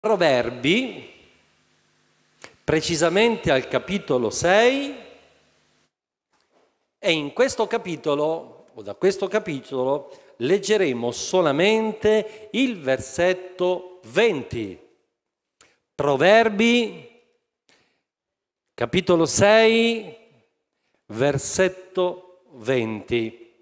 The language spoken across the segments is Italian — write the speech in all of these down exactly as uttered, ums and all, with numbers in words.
Proverbi, precisamente al capitolo sei, e in questo capitolo, o da questo capitolo, leggeremo solamente il versetto venti. Proverbi, capitolo sei, versetto venti.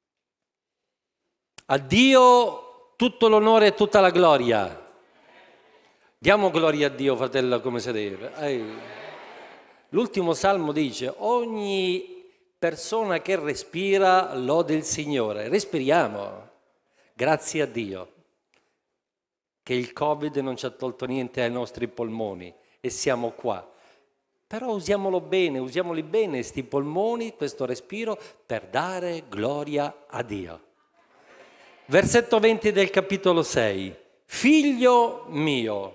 A Dio tutto l'onore e tutta la gloria. Diamo gloria a Dio, fratello, come si deve. L'ultimo salmo dice: ogni persona che respira lode il Signore. Respiriamo, grazie a Dio, che il Covid non ci ha tolto niente ai nostri polmoni e siamo qua. Però usiamolo bene, usiamoli bene, questi polmoni, questo respiro, per dare gloria a Dio. Versetto venti del capitolo sei. Figlio mio,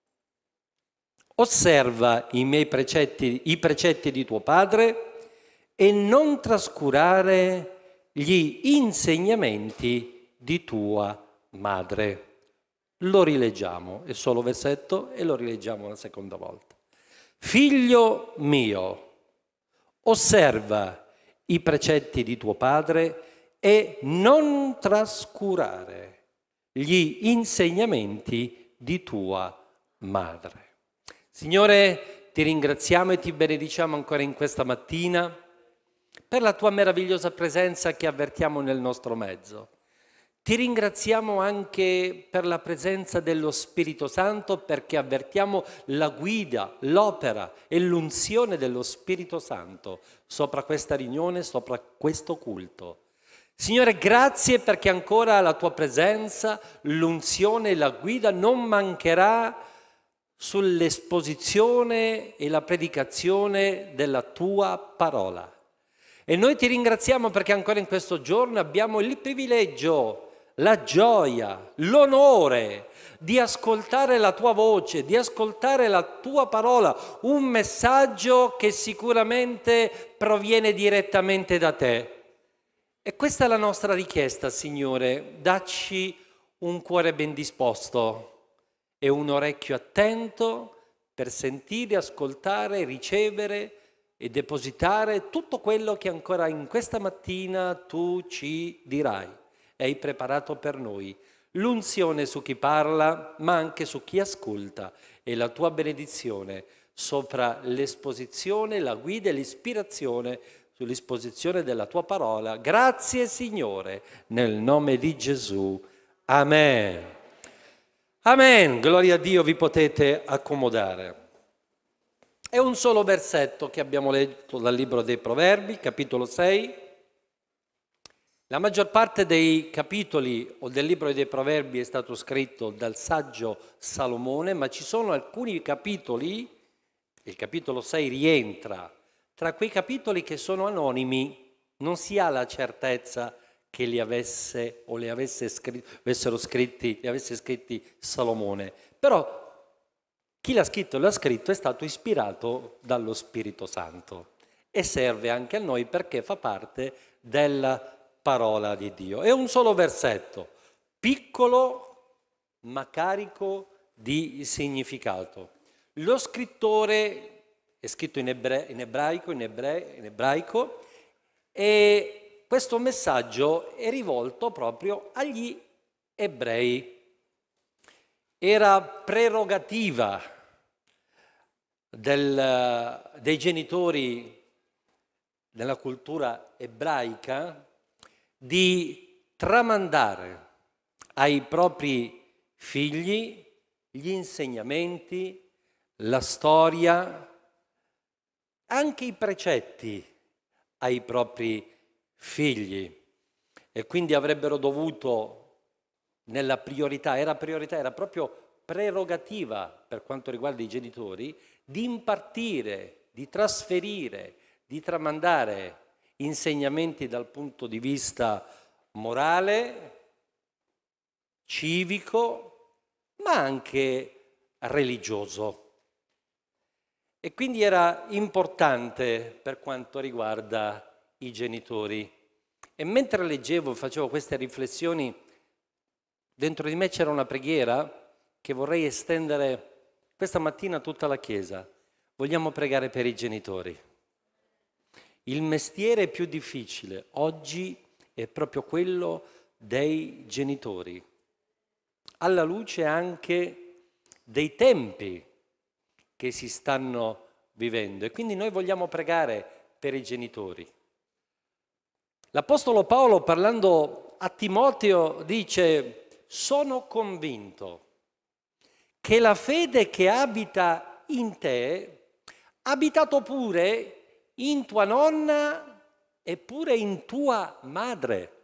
osserva i miei precetti, i precetti di tuo padre e non trascurare gli insegnamenti di tua madre. Lo rileggiamo, è solo versetto e lo rileggiamo una seconda volta. Figlio mio, osserva i precetti di tuo padre e non trascurare gli insegnamenti di tua madre. Signore, ti ringraziamo e ti benediciamo ancora in questa mattina per la tua meravigliosa presenza che avvertiamo nel nostro mezzo. Ti ringraziamo anche per la presenza dello Spirito Santo, perché avvertiamo la guida, l'opera e l'unzione dello Spirito Santo sopra questa riunione, sopra questo culto. Signore, grazie perché ancora la tua presenza, l'unzione e la guida non mancherà sull'esposizione e la predicazione della tua parola. E noi ti ringraziamo perché ancora in questo giorno abbiamo il privilegio, la gioia, l'onore di ascoltare la tua voce, di ascoltare la tua parola, un messaggio che sicuramente proviene direttamente da te. E questa è la nostra richiesta, Signore, dacci un cuore ben disposto e un orecchio attento per sentire, ascoltare, ricevere e depositare tutto quello che ancora in questa mattina tu ci dirai. Hai preparato per noi l'unzione su chi parla, ma anche su chi ascolta, e la tua benedizione sopra l'esposizione, la guida e l'ispirazione sull'esposizione della tua parola. Grazie, Signore, nel nome di Gesù. Amen. Amen, gloria a Dio, vi potete accomodare. È un solo versetto che abbiamo letto dal libro dei Proverbi, capitolo sei. La maggior parte dei capitoli o del libro dei Proverbi è stato scritto dal saggio Salomone, ma ci sono alcuni capitoli, il capitolo sei rientra tra quei capitoli che sono anonimi, non si ha la certezza che li avesse o li avesse scritto, avessero scritti, li avesse scritti Salomone. Però chi l'ha scritto e l'ha scritto è stato ispirato dallo Spirito Santo e serve anche a noi perché fa parte della parola di Dio. È un solo versetto, piccolo ma carico di significato. Lo scrittore è scritto in, ebre- in ebraico, in, ebre- in ebraico, e questo messaggio è rivolto proprio agli ebrei. Era prerogativa del, dei genitori della cultura ebraica di tramandare ai propri figli gli insegnamenti, la storia, anche i precetti ai propri figli. E quindi avrebbero dovuto, nella priorità, era priorità, era proprio prerogativa per quanto riguarda i genitori, di impartire, di trasferire, di tramandare insegnamenti dal punto di vista morale, civico, ma anche religioso. E quindi era importante per quanto riguarda i genitori. E mentre leggevo e facevo queste riflessioni, dentro di me c'era una preghiera che vorrei estendere questa mattina a tutta la Chiesa. Vogliamo pregare per i genitori. Il mestiere più difficile oggi è proprio quello dei genitori, alla luce anche dei tempi che si stanno vivendo. E quindi noi vogliamo pregare per i genitori. L'Apostolo Paolo, parlando a Timoteo, dice: sono convinto che la fede che abita in te ha abitato pure in tua nonna e pure in tua madre.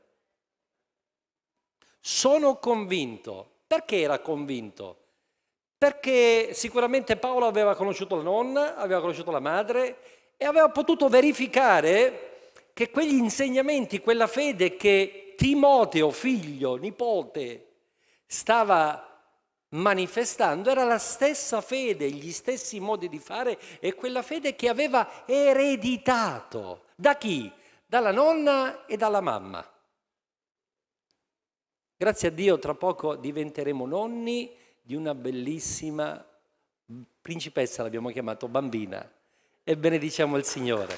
Sono convinto. Perché era convinto? Perché sicuramente Paolo aveva conosciuto la nonna, aveva conosciuto la madre e aveva potuto verificare che quegli insegnamenti, quella fede che Timoteo, figlio, nipote, stava manifestando era la stessa fede, gli stessi modi di fare e quella fede che aveva ereditato. Da chi? Dalla nonna e dalla mamma. Grazie a Dio tra poco diventeremo nonni di una bellissima principessa, l'abbiamo chiamato bambina, e benediciamo il Signore.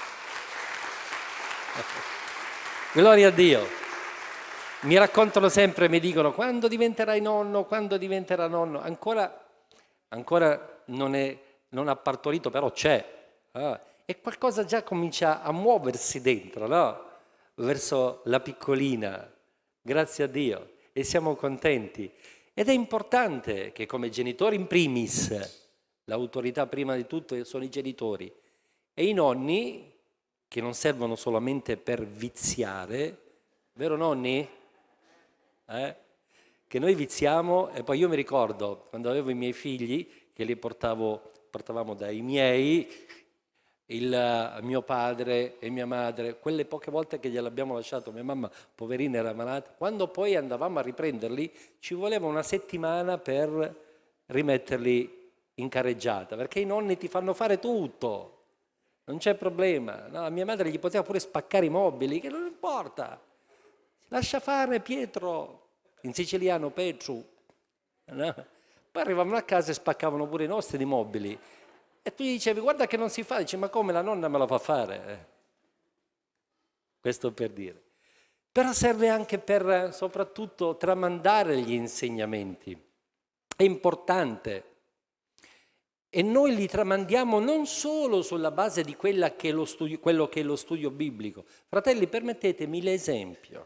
Gloria a Dio. Mi raccontano sempre, mi dicono: quando diventerai nonno, quando diventerà nonno? Ancora, ancora non, è, non ha partorito, però c'è. Ah, e qualcosa già comincia a muoversi dentro, no? Verso la piccolina. Grazie a Dio. E siamo contenti. Ed è importante che come genitori in primis, l'autorità prima di tutto sono i genitori, e i nonni, che non servono solamente per viziare, vero nonni? Eh? Che noi viziamo, e poi io mi ricordo quando avevo i miei figli che li portavo, portavamo dai miei, il mio padre e mia madre, quelle poche volte che gliel'abbiamo lasciato, mia mamma poverina era malata, quando poi andavamo a riprenderli ci voleva una settimana per rimetterli in carreggiata, perché i nonni ti fanno fare tutto, non c'è problema. No, a mia madre gli poteva pure spaccare i mobili, che non importa. Lascia fare Pietro, in siciliano Petru. No? Poi arrivavano a casa e spaccavano pure i nostri di mobili. E tu gli dicevi: guarda che non si fa. Dice: ma come, la nonna me lo fa fare? Eh. Questo per dire. Però serve anche per, soprattutto, tramandare gli insegnamenti. È importante. E noi li tramandiamo non solo sulla base di quella che è lo studio, quello che è lo studio biblico. Fratelli, permettetemi l'esempio.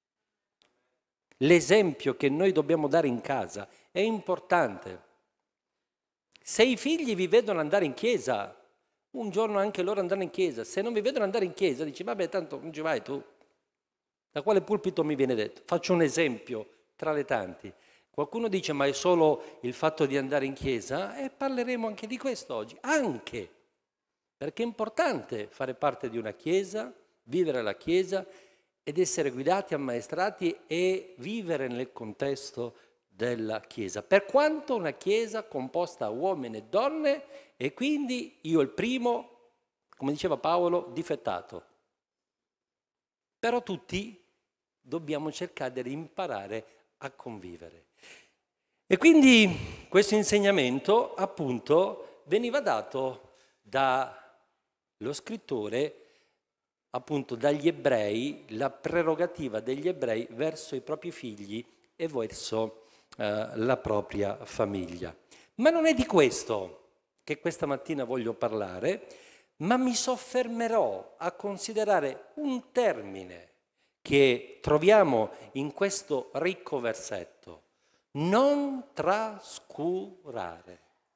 L'esempio che noi dobbiamo dare in casa è importante. Se i figli vi vedono andare in chiesa, un giorno anche loro andranno in chiesa. Se non vi vedono andare in chiesa, dici: vabbè, tanto non ci vai tu. Da quale pulpito mi viene detto? Faccio un esempio tra le tanti. Qualcuno dice: ma è solo il fatto di andare in chiesa? E parleremo anche di questo oggi. Anche, perché è importante fare parte di una chiesa, vivere la chiesa ed essere guidati, ammaestrati e vivere nel contesto della chiesa. Per quanto una chiesa composta da uomini e donne, e quindi io il primo, come diceva Paolo, difettato. Però tutti dobbiamo cercare di imparare a convivere. E quindi questo insegnamento, appunto, veniva dato dallo scrittore, appunto dagli ebrei, la prerogativa degli ebrei verso i propri figli e verso eh, la propria famiglia. Ma non è di questo che questa mattina voglio parlare, ma mi soffermerò a considerare un termine che troviamo in questo ricco versetto: non trascurare.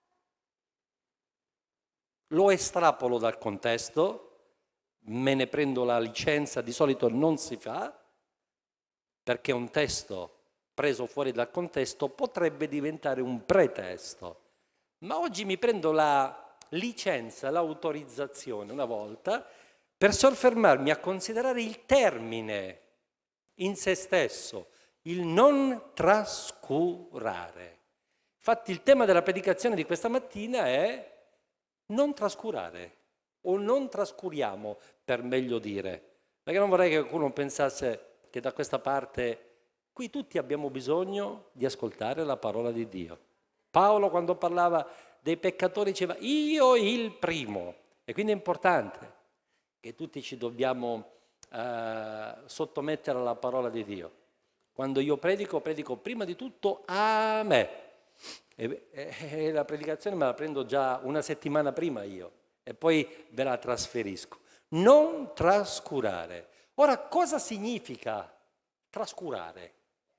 Lo estrapolo dal contesto, me ne prendo la licenza, di solito non si fa, perché un testo preso fuori dal contesto potrebbe diventare un pretesto. Ma oggi mi prendo la licenza, l'autorizzazione una volta, per soffermarmi a considerare il termine in se stesso, il non trascurare. Infatti il tema della predicazione di questa mattina è non trascurare, o non trascuriamo, per meglio dire, perché non vorrei che qualcuno pensasse che da questa parte qui tutti abbiamo bisogno di ascoltare la parola di Dio. Paolo quando parlava dei peccatori diceva io il primo. E quindi è importante che tutti ci dobbiamo eh, sottomettere alla parola di Dio. Quando io predico, predico prima di tutto a me. E, e, e la predicazione me la prendo già una settimana prima io e poi ve la trasferisco. Non trascurare. Ora, cosa significa trascurare?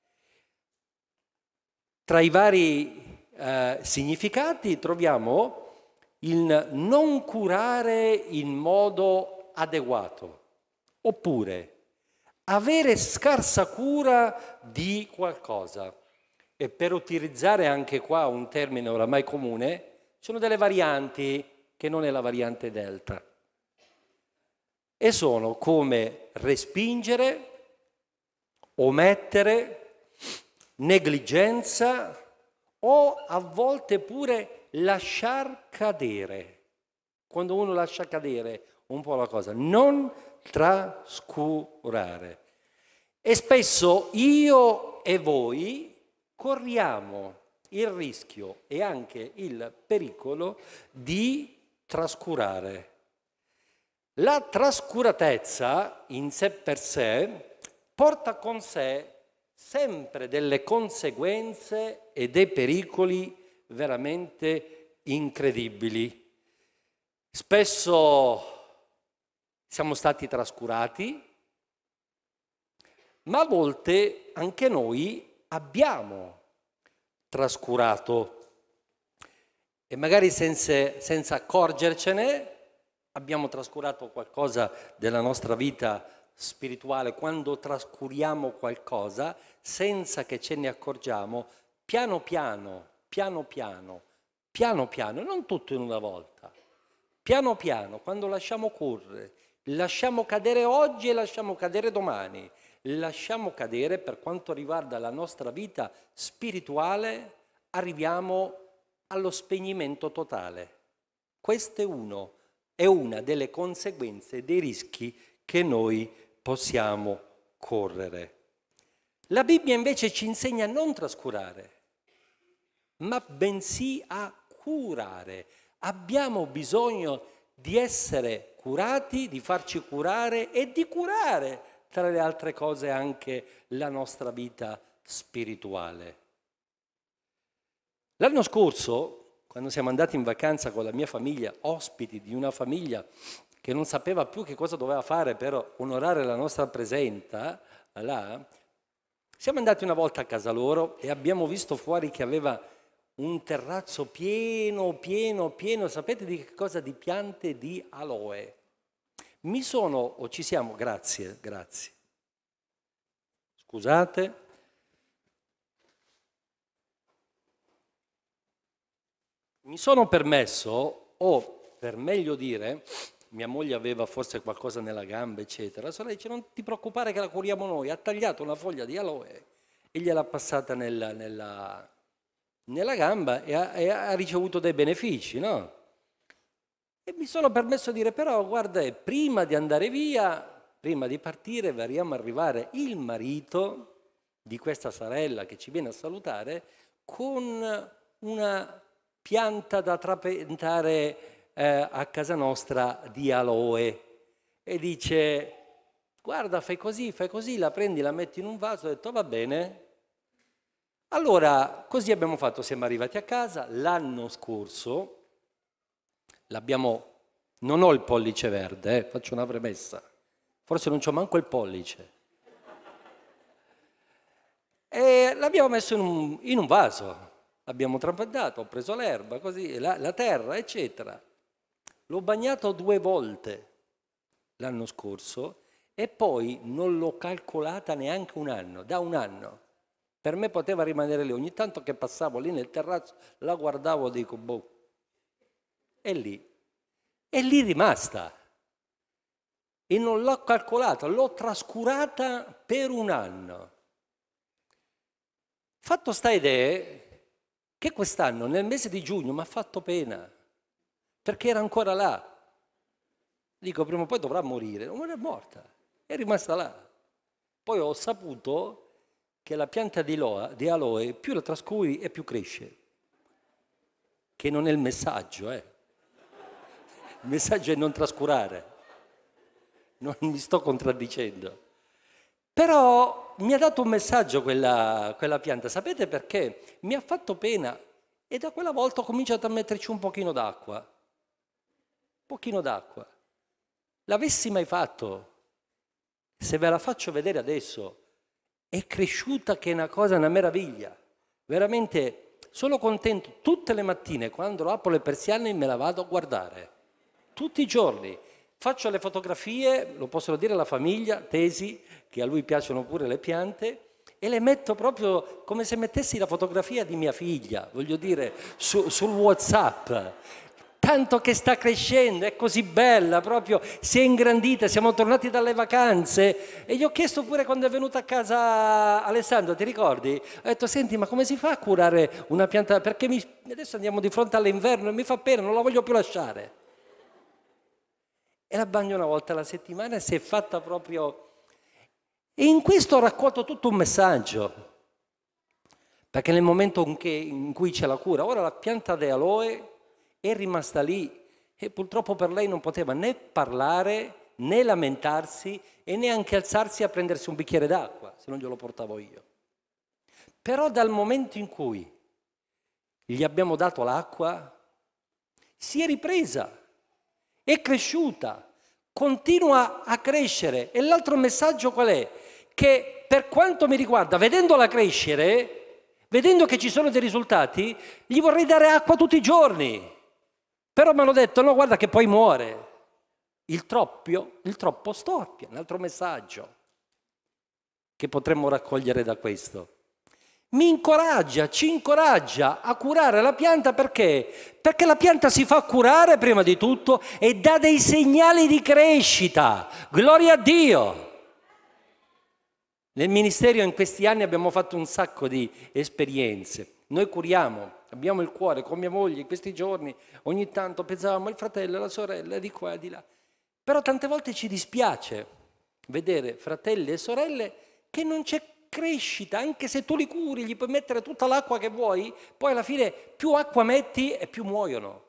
Tra i vari eh, significati troviamo il non curare in modo adeguato, oppure avere scarsa cura di qualcosa. E per utilizzare anche qua un termine oramai comune, ci sono delle varianti che non è la variante delta. E sono come respingere, omettere, negligenza o a volte pure lasciar cadere. Quando uno lascia cadere un po' la cosa, non trascurare. E spesso io e voi corriamo il rischio e anche il pericolo di trascurare. La trascuratezza in sé per sé porta con sé sempre delle conseguenze e dei pericoli veramente incredibili. Spesso siamo stati trascurati, ma a volte anche noi abbiamo trascurato e magari senza, senza accorgercene abbiamo trascurato qualcosa della nostra vita spirituale. Quando trascuriamo qualcosa senza che ce ne accorgiamo, piano piano, piano piano, piano piano, non tutto in una volta, piano piano, quando lasciamo correre, lasciamo cadere oggi e lasciamo cadere domani, lasciamo cadere per quanto riguarda la nostra vita spirituale, arriviamo allo spegnimento totale. Questo è uno, è una delle conseguenze dei rischi che noi possiamo correre. La Bibbia invece ci insegna a non trascurare, ma bensì a curare. Abbiamo bisogno di essere curati, di farci curare e di curare, tra le altre cose, anche la nostra vita spirituale. L'anno scorso, quando siamo andati in vacanza con la mia famiglia, ospiti di una famiglia che non sapeva più che cosa doveva fare per onorare la nostra presenza, là, siamo andati una volta a casa loro e abbiamo visto fuori che aveva un terrazzo pieno, pieno, pieno, sapete di che cosa? Di piante di aloe. Mi sono, o ci siamo, grazie, grazie. Scusate. Mi sono permesso, o per meglio dire, mia moglie aveva forse qualcosa nella gamba, eccetera, so lei dice non ti preoccupare che la curiamo noi, ha tagliato una foglia di aloe e gliel'ha passata nella, nella, nella gamba e ha, e ha ricevuto dei benefici, no? E mi sono permesso di dire, però guarda, prima di andare via, prima di partire, vediamo arrivare il marito di questa sorella che ci viene a salutare con una pianta da trapentare eh, a casa nostra di aloe. E dice, guarda, fai così, fai così, la prendi, la metti in un vaso. Ho detto, va bene. Allora, così abbiamo fatto, siamo arrivati a casa. L'anno scorso, l'abbiamo, non ho il pollice verde, eh, faccio una premessa, forse non c'ho manco il pollice. E l'abbiamo messo in un, in un vaso, l'abbiamo trapiantato, ho preso l'erba, così, la, la terra, eccetera. L'ho bagnato due volte l'anno scorso e poi non l'ho calcolata neanche un anno, da un anno. Per me poteva rimanere lì, ogni tanto che passavo lì nel terrazzo, la guardavo e dico, boh, è lì, è lì rimasta. E non l'ho calcolata, l'ho trascurata per un anno. Fatto sta idea che quest'anno, nel mese di giugno, mi ha fatto pena, perché era ancora là. Dico, prima o poi dovrà morire. Non è morta, è rimasta là. Poi ho saputo che la pianta di aloe, di aloe più la trascuri e più cresce. che non è il messaggio, eh. Il messaggio è non trascurare. Non mi sto contraddicendo. Però mi ha dato un messaggio quella, quella pianta, sapete perché? Mi ha fatto pena e da quella volta ho cominciato a metterci un pochino d'acqua. Un pochino d'acqua. L'avessi mai fatto, se ve la faccio vedere adesso, è cresciuta che è una cosa, una meraviglia. Veramente sono contento tutte le mattine quando apro le persiane me la vado a guardare. Tutti i giorni. Faccio le fotografie, lo possono dire alla famiglia, Tesi, che a lui piacciono pure le piante, e le metto proprio come se mettessi la fotografia di mia figlia, voglio dire, su, sul WhatsApp. Tanto che sta crescendo, è così bella, proprio si è ingrandita, siamo tornati dalle vacanze e gli ho chiesto pure quando è venuta a casa Alessandro, ti ricordi? Ho detto, senti, ma come si fa a curare una pianta? Perché mi... adesso andiamo di fronte all'inverno e mi fa pena, non la voglio più lasciare. E la bagno una volta alla settimana e si è fatta proprio... E in questo ho raccolto tutto un messaggio, perché nel momento in, che, in cui c'è la cura, ora la pianta di aloe è rimasta lì e purtroppo per lei non poteva né parlare, né lamentarsi e neanche alzarsi a prendersi un bicchiere d'acqua, se non glielo portavo io. Però dal momento in cui gli abbiamo dato l'acqua, si è ripresa. È cresciuta, continua a crescere. E l'altro messaggio qual è? Che per quanto mi riguarda, vedendola crescere, vedendo che ci sono dei risultati, gli vorrei dare acqua tutti i giorni. Però mi hanno detto, no, guarda che poi muore. Il troppo, il troppo storpia. Un altro messaggio che potremmo raccogliere da questo. Mi incoraggia, ci incoraggia a curare la pianta perché? Perché la pianta si fa curare prima di tutto e dà dei segnali di crescita. Gloria a Dio! Nel ministero in questi anni abbiamo fatto un sacco di esperienze. Noi curiamo, abbiamo il cuore con mia moglie in questi giorni, ogni tanto pensavamo al fratello, alla sorella, di qua e di là. Però tante volte ci dispiace vedere fratelli e sorelle che non c'è crescita, anche se tu li curi, gli puoi mettere tutta l'acqua che vuoi, poi alla fine più acqua metti e più muoiono.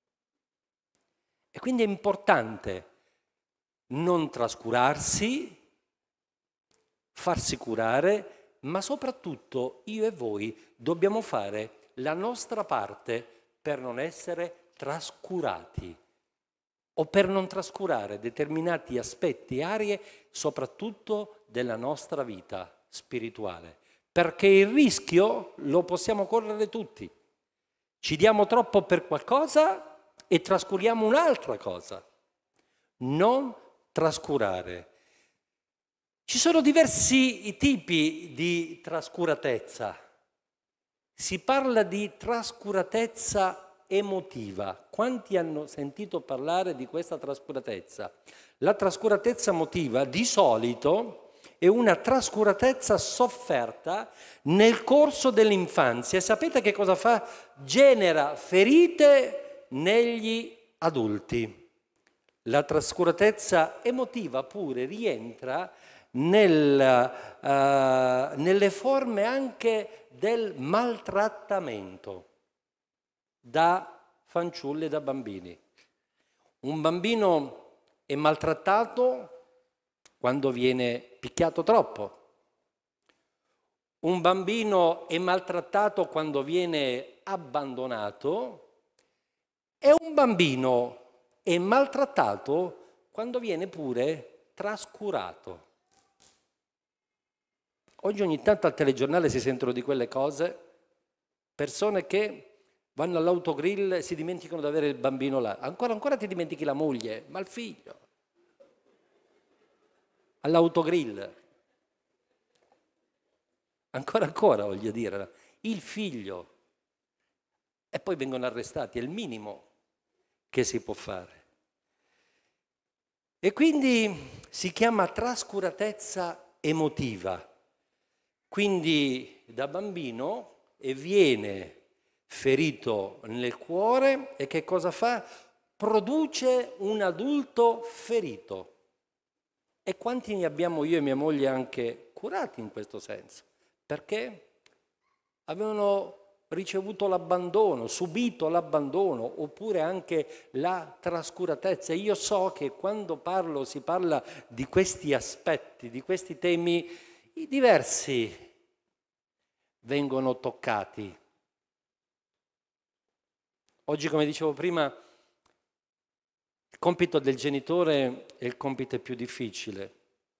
E quindi è importante non trascurarsi, farsi curare, ma soprattutto io e voi dobbiamo fare la nostra parte per non essere trascurati o per non trascurare determinati aspetti e aree, soprattutto della nostra vita spirituale, perché il rischio lo possiamo correre tutti. Ci diamo troppo per qualcosa e trascuriamo un'altra cosa. Non trascurare. Ci sono diversi tipi di trascuratezza. Si parla di trascuratezza emotiva. Quanti hanno sentito parlare di questa trascuratezza? La trascuratezza emotiva di solito è una trascuratezza sofferta nel corso dell'infanzia. E sapete che cosa fa? Genera ferite negli adulti. La trascuratezza emotiva pure rientra nel, uh, nelle forme anche del maltrattamento da fanciulli e da bambini. Un bambino è maltrattato quando viene picchiato troppo. Un bambino è maltrattato quando viene abbandonato e un bambino è maltrattato quando viene pure trascurato. Oggi ogni tanto al telegiornale si sentono di quelle cose, persone che vanno all'autogrill e si dimenticano di avere il bambino là. Ancora, ancora ti dimentichi la moglie, ma il figlio. All'autogrill. Ancora, ancora voglio dire, il figlio. E poi vengono arrestati, è il minimo che si può fare. E quindi si chiama trascuratezza emotiva. Quindi da bambino e viene ferito nel cuore e che cosa fa? Produce un adulto ferito. E quanti ne abbiamo io e mia moglie anche curati in questo senso? Perché avevano ricevuto l'abbandono, subito l'abbandono, oppure anche la trascuratezza. Io so che quando parlo, si parla di questi aspetti, di questi temi, i diversi vengono toccati. Oggi, come dicevo prima, il compito del genitore è il compito più difficile.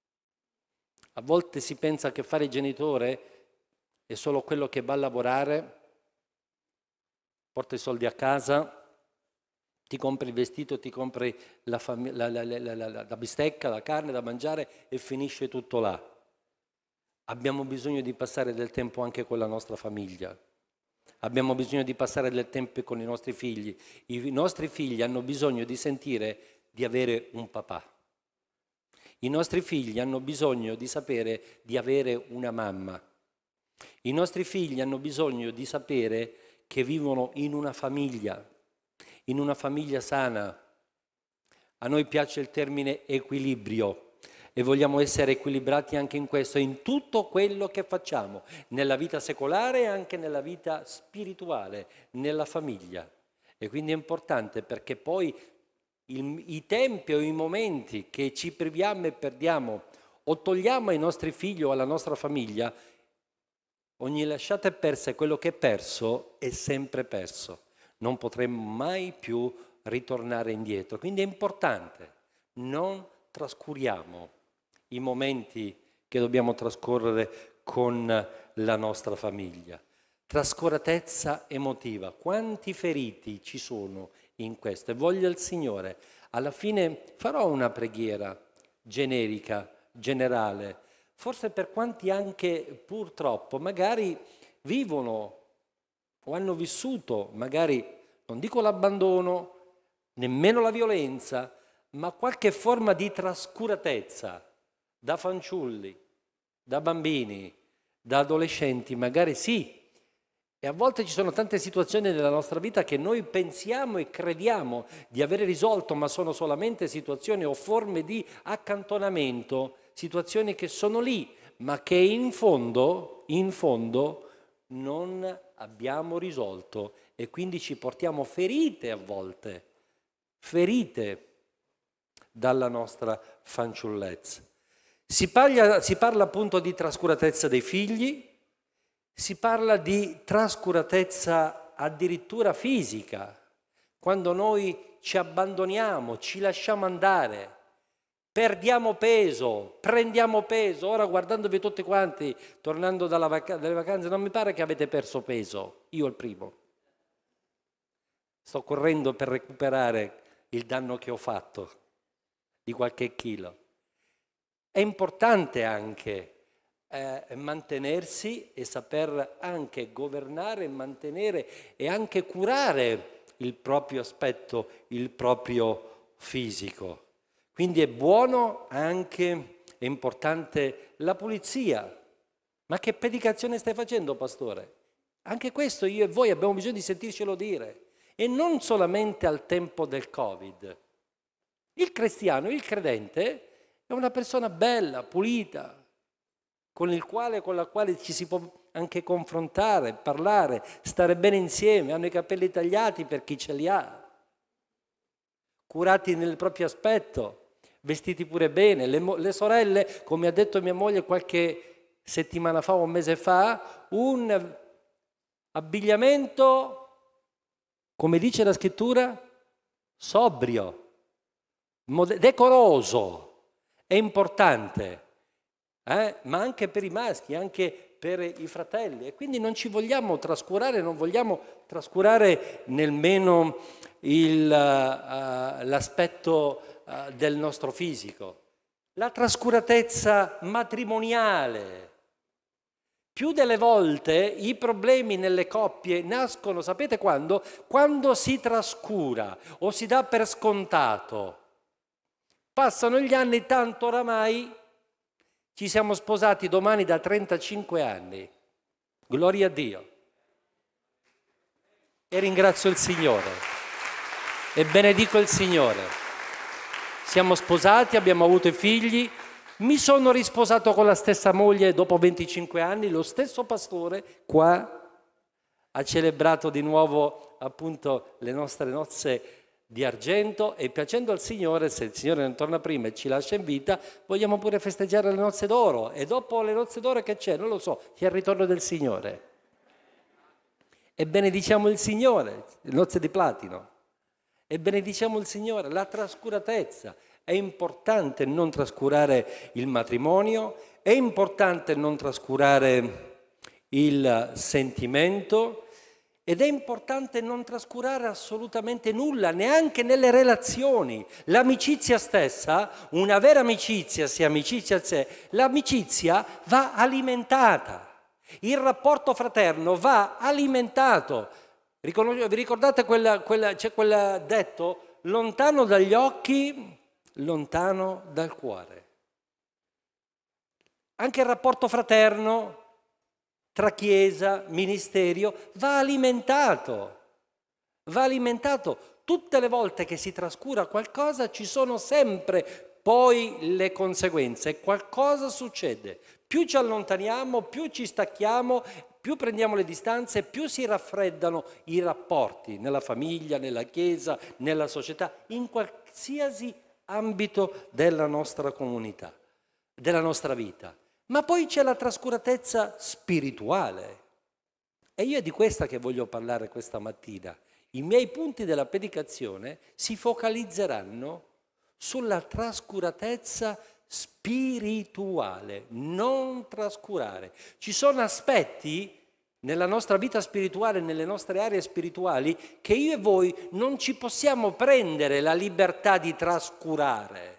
A volte si pensa che fare il genitore è solo quello che va a lavorare, porta i soldi a casa, ti compri il vestito, ti compri la, fam- la, la, la, la, la, la bistecca, la carne da mangiare e finisce tutto là. Abbiamo bisogno di passare del tempo anche con la nostra famiglia. Abbiamo bisogno di passare del tempo con i nostri figli. I nostri figli hanno bisogno di sentire di avere un papà. I nostri figli hanno bisogno di sapere di avere una mamma. I nostri figli hanno bisogno di sapere che vivono in una famiglia, in una famiglia sana. A noi piace il termine equilibrio e vogliamo essere equilibrati anche in questo, in tutto quello che facciamo, nella vita secolare e anche nella vita spirituale, nella famiglia. E quindi è importante perché poi il, i tempi o i momenti che ci priviamo e perdiamo o togliamo ai nostri figli o alla nostra famiglia, ogni lasciata è persa e quello che è perso è sempre perso. Non potremo mai più ritornare indietro. Quindi è importante, non trascuriamo i momenti che dobbiamo trascorrere con la nostra famiglia. Trascuratezza emotiva. Quanti feriti ci sono in questo? E voglio il Signore. Alla fine farò una preghiera generica, generale, forse per quanti anche purtroppo magari vivono o hanno vissuto, magari non dico l'abbandono, nemmeno la violenza, ma qualche forma di trascuratezza da fanciulli, da bambini, da adolescenti, magari sì. E a volte ci sono tante situazioni nella nostra vita che noi pensiamo e crediamo di avere risolto, ma sono solamente situazioni o forme di accantonamento, situazioni che sono lì, ma che in fondo, in fondo non abbiamo risolto e quindi ci portiamo ferite a volte, ferite dalla nostra fanciullezza. Si parla, si parla appunto di trascuratezza dei figli, si parla di trascuratezza addirittura fisica, quando noi ci abbandoniamo, ci lasciamo andare, perdiamo peso, prendiamo peso. Ora guardandovi tutti quanti, tornando dalla vac- dalle vacanze, non mi pare che avete perso peso, io il primo. Sto correndo per recuperare il danno che ho fatto di qualche chilo. È importante anche eh, mantenersi e saper anche governare, mantenere e anche curare il proprio aspetto, il proprio fisico. Quindi è buono anche, è importante la pulizia. Ma che predicazione stai facendo, pastore? Anche questo io e voi abbiamo bisogno di sentircelo dire. E non solamente al tempo del Covid. Il cristiano, il credente, è una persona bella, pulita, con il quale, con la quale ci si può anche confrontare, parlare, stare bene insieme, hanno i capelli tagliati per chi ce li ha, curati nel proprio aspetto, vestiti pure bene. Le, le sorelle, come ha detto mia moglie qualche settimana fa o un mese fa, un abbigliamento, come dice la scrittura, sobrio, decoroso. È importante, eh? Ma anche per i maschi, anche per i fratelli. E quindi non ci vogliamo trascurare, non vogliamo trascurare nemmeno il, uh, l'aspetto uh, del nostro fisico. La trascuratezza matrimoniale. Più delle volte i problemi nelle coppie nascono, sapete quando? Quando si trascura o si dà per scontato. Passano gli anni, tanto oramai ci siamo sposati domani da trentacinque anni. Gloria a Dio. E ringrazio il Signore. E benedico il Signore. Siamo sposati, abbiamo avuto i figli. Mi sono risposato con la stessa moglie dopo venticinque anni, lo stesso pastore qua ha celebrato di nuovo appunto le nostre nozze di argento e piacendo al Signore, se il Signore non torna prima e ci lascia in vita, vogliamo pure festeggiare le nozze d'oro. E dopo le nozze d'oro che c'è? Non lo so, c'è il ritorno del Signore. E benediciamo il Signore, le nozze di platino. E benediciamo il Signore, la trascuratezza. È importante non trascurare il matrimonio, è importante non trascurare il sentimento ed è importante non trascurare assolutamente nulla, neanche nelle relazioni. L'amicizia stessa, una vera amicizia, sia amicizia a sé, l'amicizia va alimentata. Il rapporto fraterno va alimentato. Vi ricordate quella, quella, c'è quel detto? Lontano dagli occhi, lontano dal cuore. Anche il rapporto fraterno tra Chiesa, Ministerio, va alimentato. Va alimentato. Tutte le volte che si trascura qualcosa ci sono sempre poi le conseguenze. Qualcosa succede. Più ci allontaniamo, più ci stacchiamo, più prendiamo le distanze, più si raffreddano i rapporti nella famiglia, nella Chiesa, nella società, in qualsiasi ambito della nostra comunità, della nostra vita. Ma poi c'è la trascuratezza spirituale. E io è di questa che voglio parlare questa mattina. I miei punti della predicazione si focalizzeranno sulla trascuratezza spirituale, non trascurare. Ci sono aspetti nella nostra vita spirituale, nelle nostre aree spirituali, che io e voi non ci possiamo prendere la libertà di trascurare,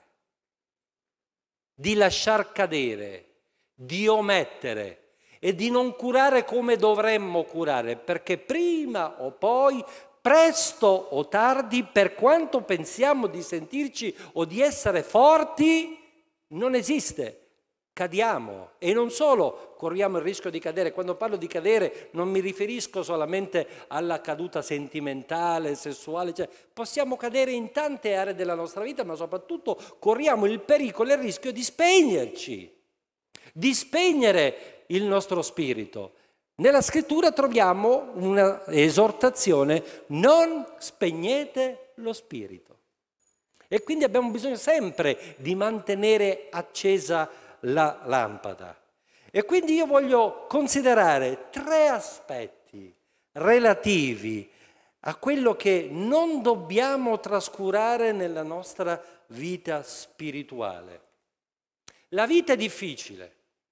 di lasciar cadere, di omettere e di non curare come dovremmo curare, perché prima o poi, presto o tardi, per quanto pensiamo di sentirci o di essere forti, non esiste. Cadiamo e non solo corriamo il rischio di cadere. Quando parlo di cadere non mi riferisco solamente alla caduta sentimentale, sessuale, cioè possiamo cadere in tante aree della nostra vita, ma soprattutto corriamo il pericolo e il rischio di spegnerci, di spegnere il nostro spirito. Nella scrittura troviamo una esortazione: non spegnete lo spirito. E quindi abbiamo bisogno sempre di mantenere accesa la lampada. E quindi io voglio considerare tre aspetti relativi a quello che non dobbiamo trascurare nella nostra vita spirituale. La vita è difficile.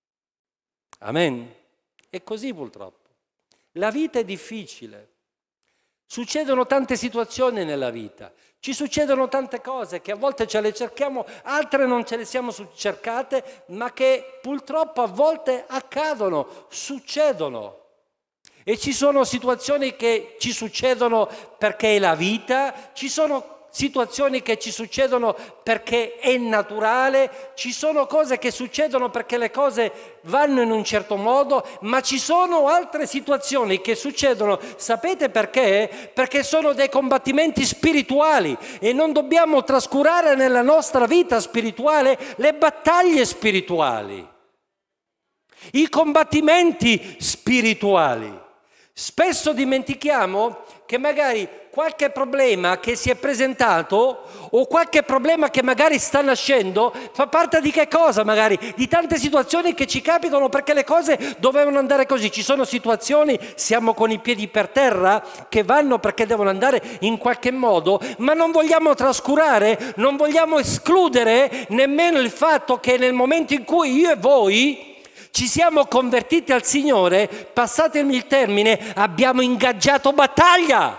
Amen? È così purtroppo. La vita è difficile. Succedono tante situazioni nella vita, ci succedono tante cose che a volte ce le cerchiamo, altre non ce le siamo cercate, ma che purtroppo a volte accadono, succedono. E ci sono situazioni che ci succedono perché è la vita, ci sono situazioni che ci succedono perché è naturale, ci sono cose che succedono perché le cose vanno in un certo modo, ma ci sono altre situazioni che succedono, sapete perché? Perché sono dei combattimenti spirituali e non dobbiamo trascurare nella nostra vita spirituale le battaglie spirituali, i combattimenti spirituali. Spesso dimentichiamo che magari qualche problema che si è presentato o qualche problema che magari sta nascendo fa parte di che cosa magari? Di tante situazioni che ci capitano perché le cose dovevano andare così. Ci sono situazioni, siamo con i piedi per terra, che vanno perché devono andare in qualche modo, ma non vogliamo trascurare, non vogliamo escludere nemmeno il fatto che nel momento in cui io e voi ci siamo convertiti al Signore, passatemi il termine, abbiamo ingaggiato battaglia.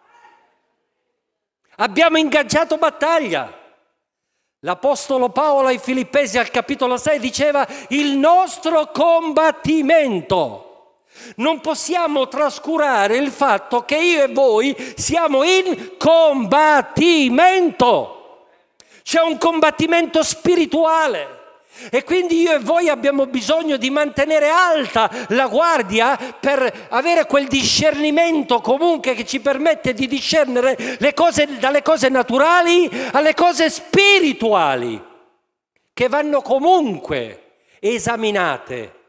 Abbiamo ingaggiato battaglia. L'Apostolo Paolo ai Filippesi al capitolo sei diceva: il nostro combattimento. Non possiamo trascurare il fatto che io e voi siamo in combattimento. C'è un combattimento spirituale. E quindi io e voi abbiamo bisogno di mantenere alta la guardia per avere quel discernimento comunque che ci permette di discernere le cose, dalle cose naturali alle cose spirituali, che vanno comunque esaminate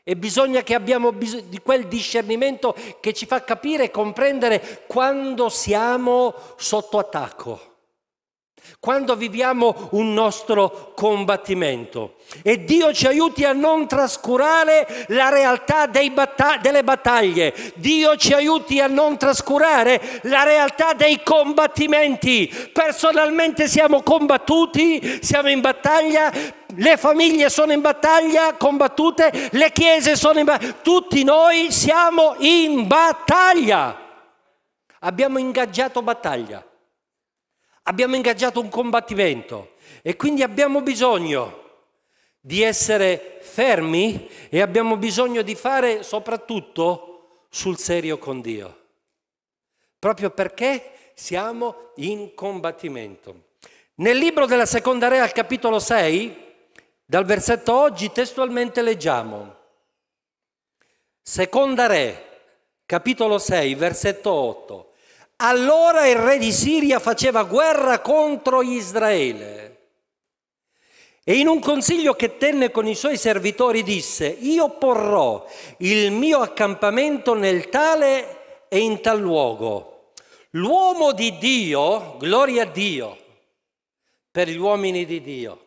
E bisogna che abbiamo bisogno di quel discernimento che ci fa capire e comprendere quando siamo sotto attacco, quando viviamo un nostro combattimento. E Dio ci aiuti a non trascurare la realtà dei batta- delle battaglie. Dio ci aiuti a non trascurare la realtà dei combattimenti. Personalmente siamo combattuti, siamo in battaglia, le famiglie sono in battaglia, combattute, le chiese sono in battaglia, tutti noi siamo in battaglia. Abbiamo ingaggiato battaglia. Abbiamo ingaggiato un combattimento e quindi abbiamo bisogno di essere fermi e abbiamo bisogno di fare soprattutto sul serio con Dio, proprio perché siamo in combattimento. Nel libro della Seconda Re al capitolo sei, dal versetto oggi, testualmente leggiamo: Seconda Re, capitolo sei, versetto otto. Allora il re di Siria faceva guerra contro Israele e in un consiglio che tenne con i suoi servitori disse: io porrò il mio accampamento nel tale e in tal luogo. L'uomo di Dio, gloria a Dio per gli uomini di Dio,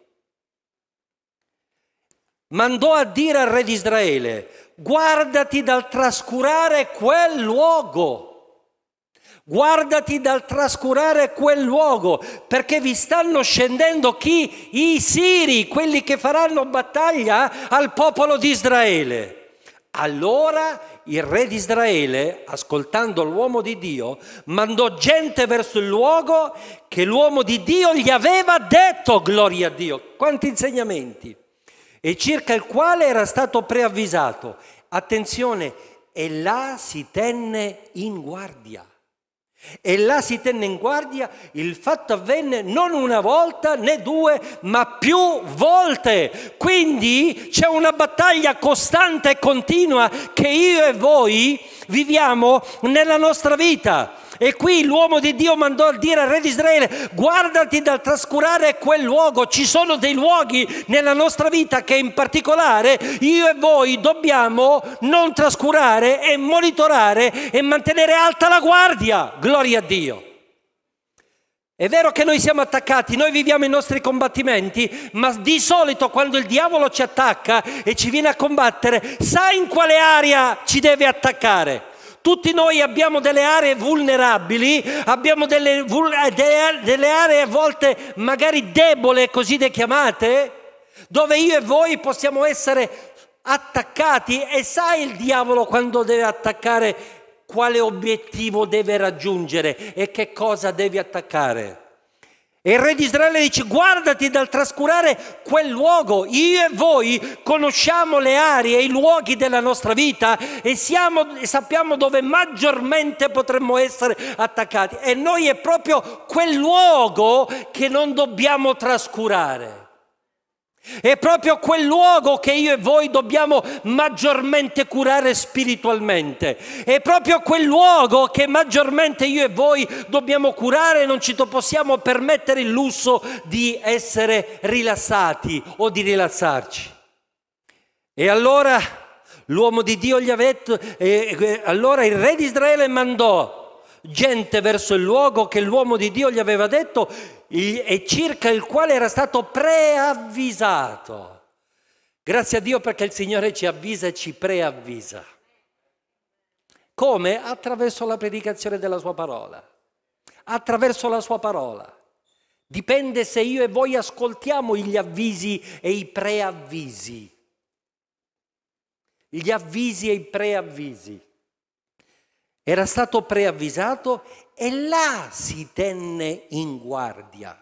mandò a dire al re di Israele: guardati dal trascurare quel luogo. Guardati dal trascurare quel luogo, perché vi stanno scendendo chi? I siri, quelli che faranno battaglia al popolo di Israele. Allora il re di Israele, ascoltando l'uomo di Dio, mandò gente verso il luogo che l'uomo di Dio gli aveva detto, gloria a Dio. Quanti insegnamenti! E circa il quale era stato preavvisato. Attenzione, e là si tenne in guardia. E là si tenne in guardia. Il fatto avvenne non una volta né due, ma più volte. Quindi c'è una battaglia costante e continua che io e voi viviamo nella nostra vita. E qui l'uomo di Dio mandò a dire al re di Israele: guardati dal trascurare quel luogo. Ci sono dei luoghi nella nostra vita che in particolare io e voi dobbiamo non trascurare e monitorare e mantenere alta la guardia. Gloria a Dio. È vero che noi siamo attaccati, noi viviamo i nostri combattimenti, ma di solito quando il diavolo ci attacca e ci viene a combattere, sa in quale area ci deve attaccare. Tutti noi abbiamo delle aree vulnerabili, abbiamo delle, delle aree a volte magari debole, così le chiamate, dove io e voi possiamo essere attaccati, e sa il diavolo quando deve attaccare quale obiettivo deve raggiungere e che cosa deve attaccare. E il re di Israele dice: guardati dal trascurare quel luogo. Io e voi conosciamo le aree, i luoghi della nostra vita e, siamo, e sappiamo dove maggiormente potremmo essere attaccati. E noi è proprio quel luogo che non dobbiamo trascurare. È proprio quel luogo che io e voi dobbiamo maggiormente curare spiritualmente. È proprio quel luogo che maggiormente io e voi dobbiamo curare. Non ci possiamo permettere il lusso di essere rilassati o di rilassarci. E allora l'uomo di Dio gli aveva detto, eh, allora il re di Israele mandò gente verso il luogo che l'uomo di Dio gli aveva detto e circa il quale era stato preavvisato. Grazie a Dio perché il Signore ci avvisa e ci preavvisa. Come? Attraverso la predicazione della sua parola. Attraverso la sua parola. Dipende se io e voi ascoltiamo gli avvisi e i preavvisi. Gli avvisi e i preavvisi. Era stato preavvisato e là si tenne in guardia.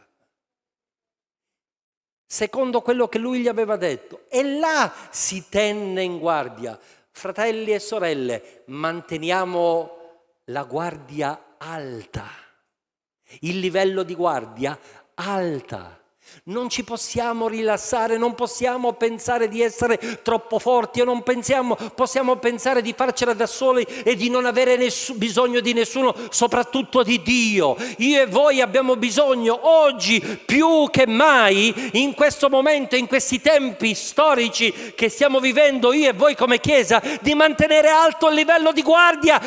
Secondo quello che lui gli aveva detto. E là si tenne in guardia. Fratelli e sorelle, manteniamo la guardia alta. Il livello di guardia alta. Non ci possiamo rilassare, non possiamo pensare di essere troppo forti, o non pensiamo, possiamo pensare di farcela da soli e di non avere nessun, bisogno di nessuno, soprattutto di Dio. Io e voi abbiamo bisogno oggi più che mai, in questo momento, in questi tempi storici che stiamo vivendo io e voi come Chiesa, di mantenere alto il livello di guardia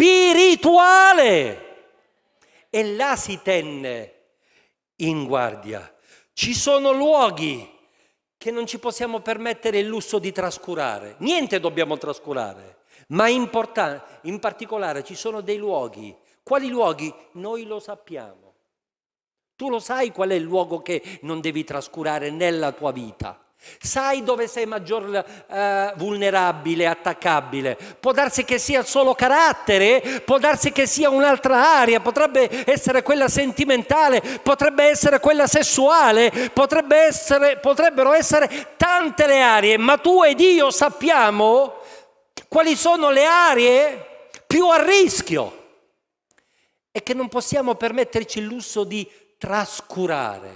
spirituale. E là si tenne in guardia. Ci sono luoghi che non ci possiamo permettere il lusso di trascurare. Niente dobbiamo trascurare, ma in, in particolare ci sono dei luoghi. Quali luoghi? Noi lo sappiamo. Tu lo sai qual è il luogo che non devi trascurare nella tua vita. Sai dove sei maggior eh, vulnerabile, attaccabile. Può darsi che sia solo carattere, può darsi che sia un'altra area, potrebbe essere quella sentimentale, potrebbe essere quella sessuale, potrebbe essere, potrebbero essere tante le aree, ma tu ed io sappiamo quali sono le aree più a rischio e che non possiamo permetterci il lusso di trascurare.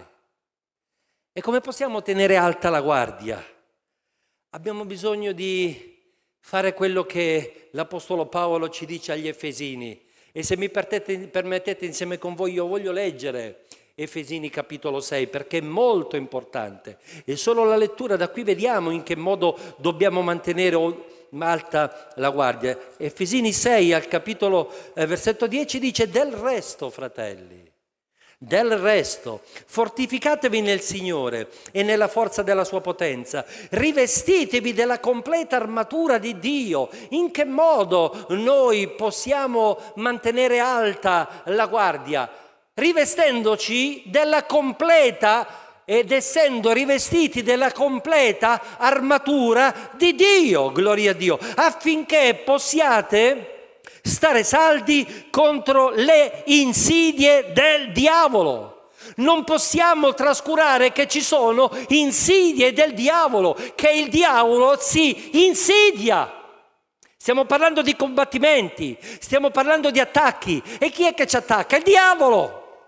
E come possiamo tenere alta la guardia? Abbiamo bisogno di fare quello che l'Apostolo Paolo ci dice agli Efesini. E se mi permettete, insieme con voi, io voglio leggere Efesini capitolo sei, perché è molto importante. E solo la lettura da qui vediamo in che modo dobbiamo mantenere alta la guardia. Efesini sei, al capitolo eh, versetto dieci, dice: del resto, fratelli, del resto, fortificatevi nel Signore e nella forza della sua potenza, rivestitevi della completa armatura di Dio. In che modo noi possiamo mantenere alta la guardia? Rivestendoci della completa ed essendo rivestiti della completa armatura di Dio, gloria a Dio, affinché possiate stare saldi contro le insidie del diavolo. Non possiamo trascurare che ci sono insidie del diavolo, che il diavolo si insidia. Stiamo parlando di combattimenti, stiamo parlando di attacchi. E chi è che ci attacca? Il diavolo.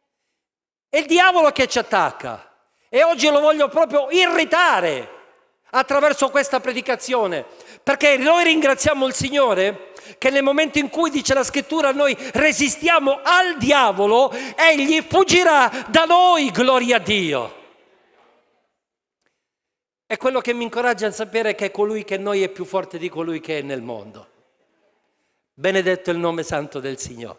È il diavolo che ci attacca. E oggi lo voglio proprio irritare attraverso questa predicazione, perché noi ringraziamo il Signore che nel momento in cui, dice la scrittura, noi resistiamo al diavolo, egli fuggirà da noi, gloria a Dio. È quello che mi incoraggia a sapere che colui che è in noi è più forte di colui che è nel mondo. Benedetto il nome santo del Signore.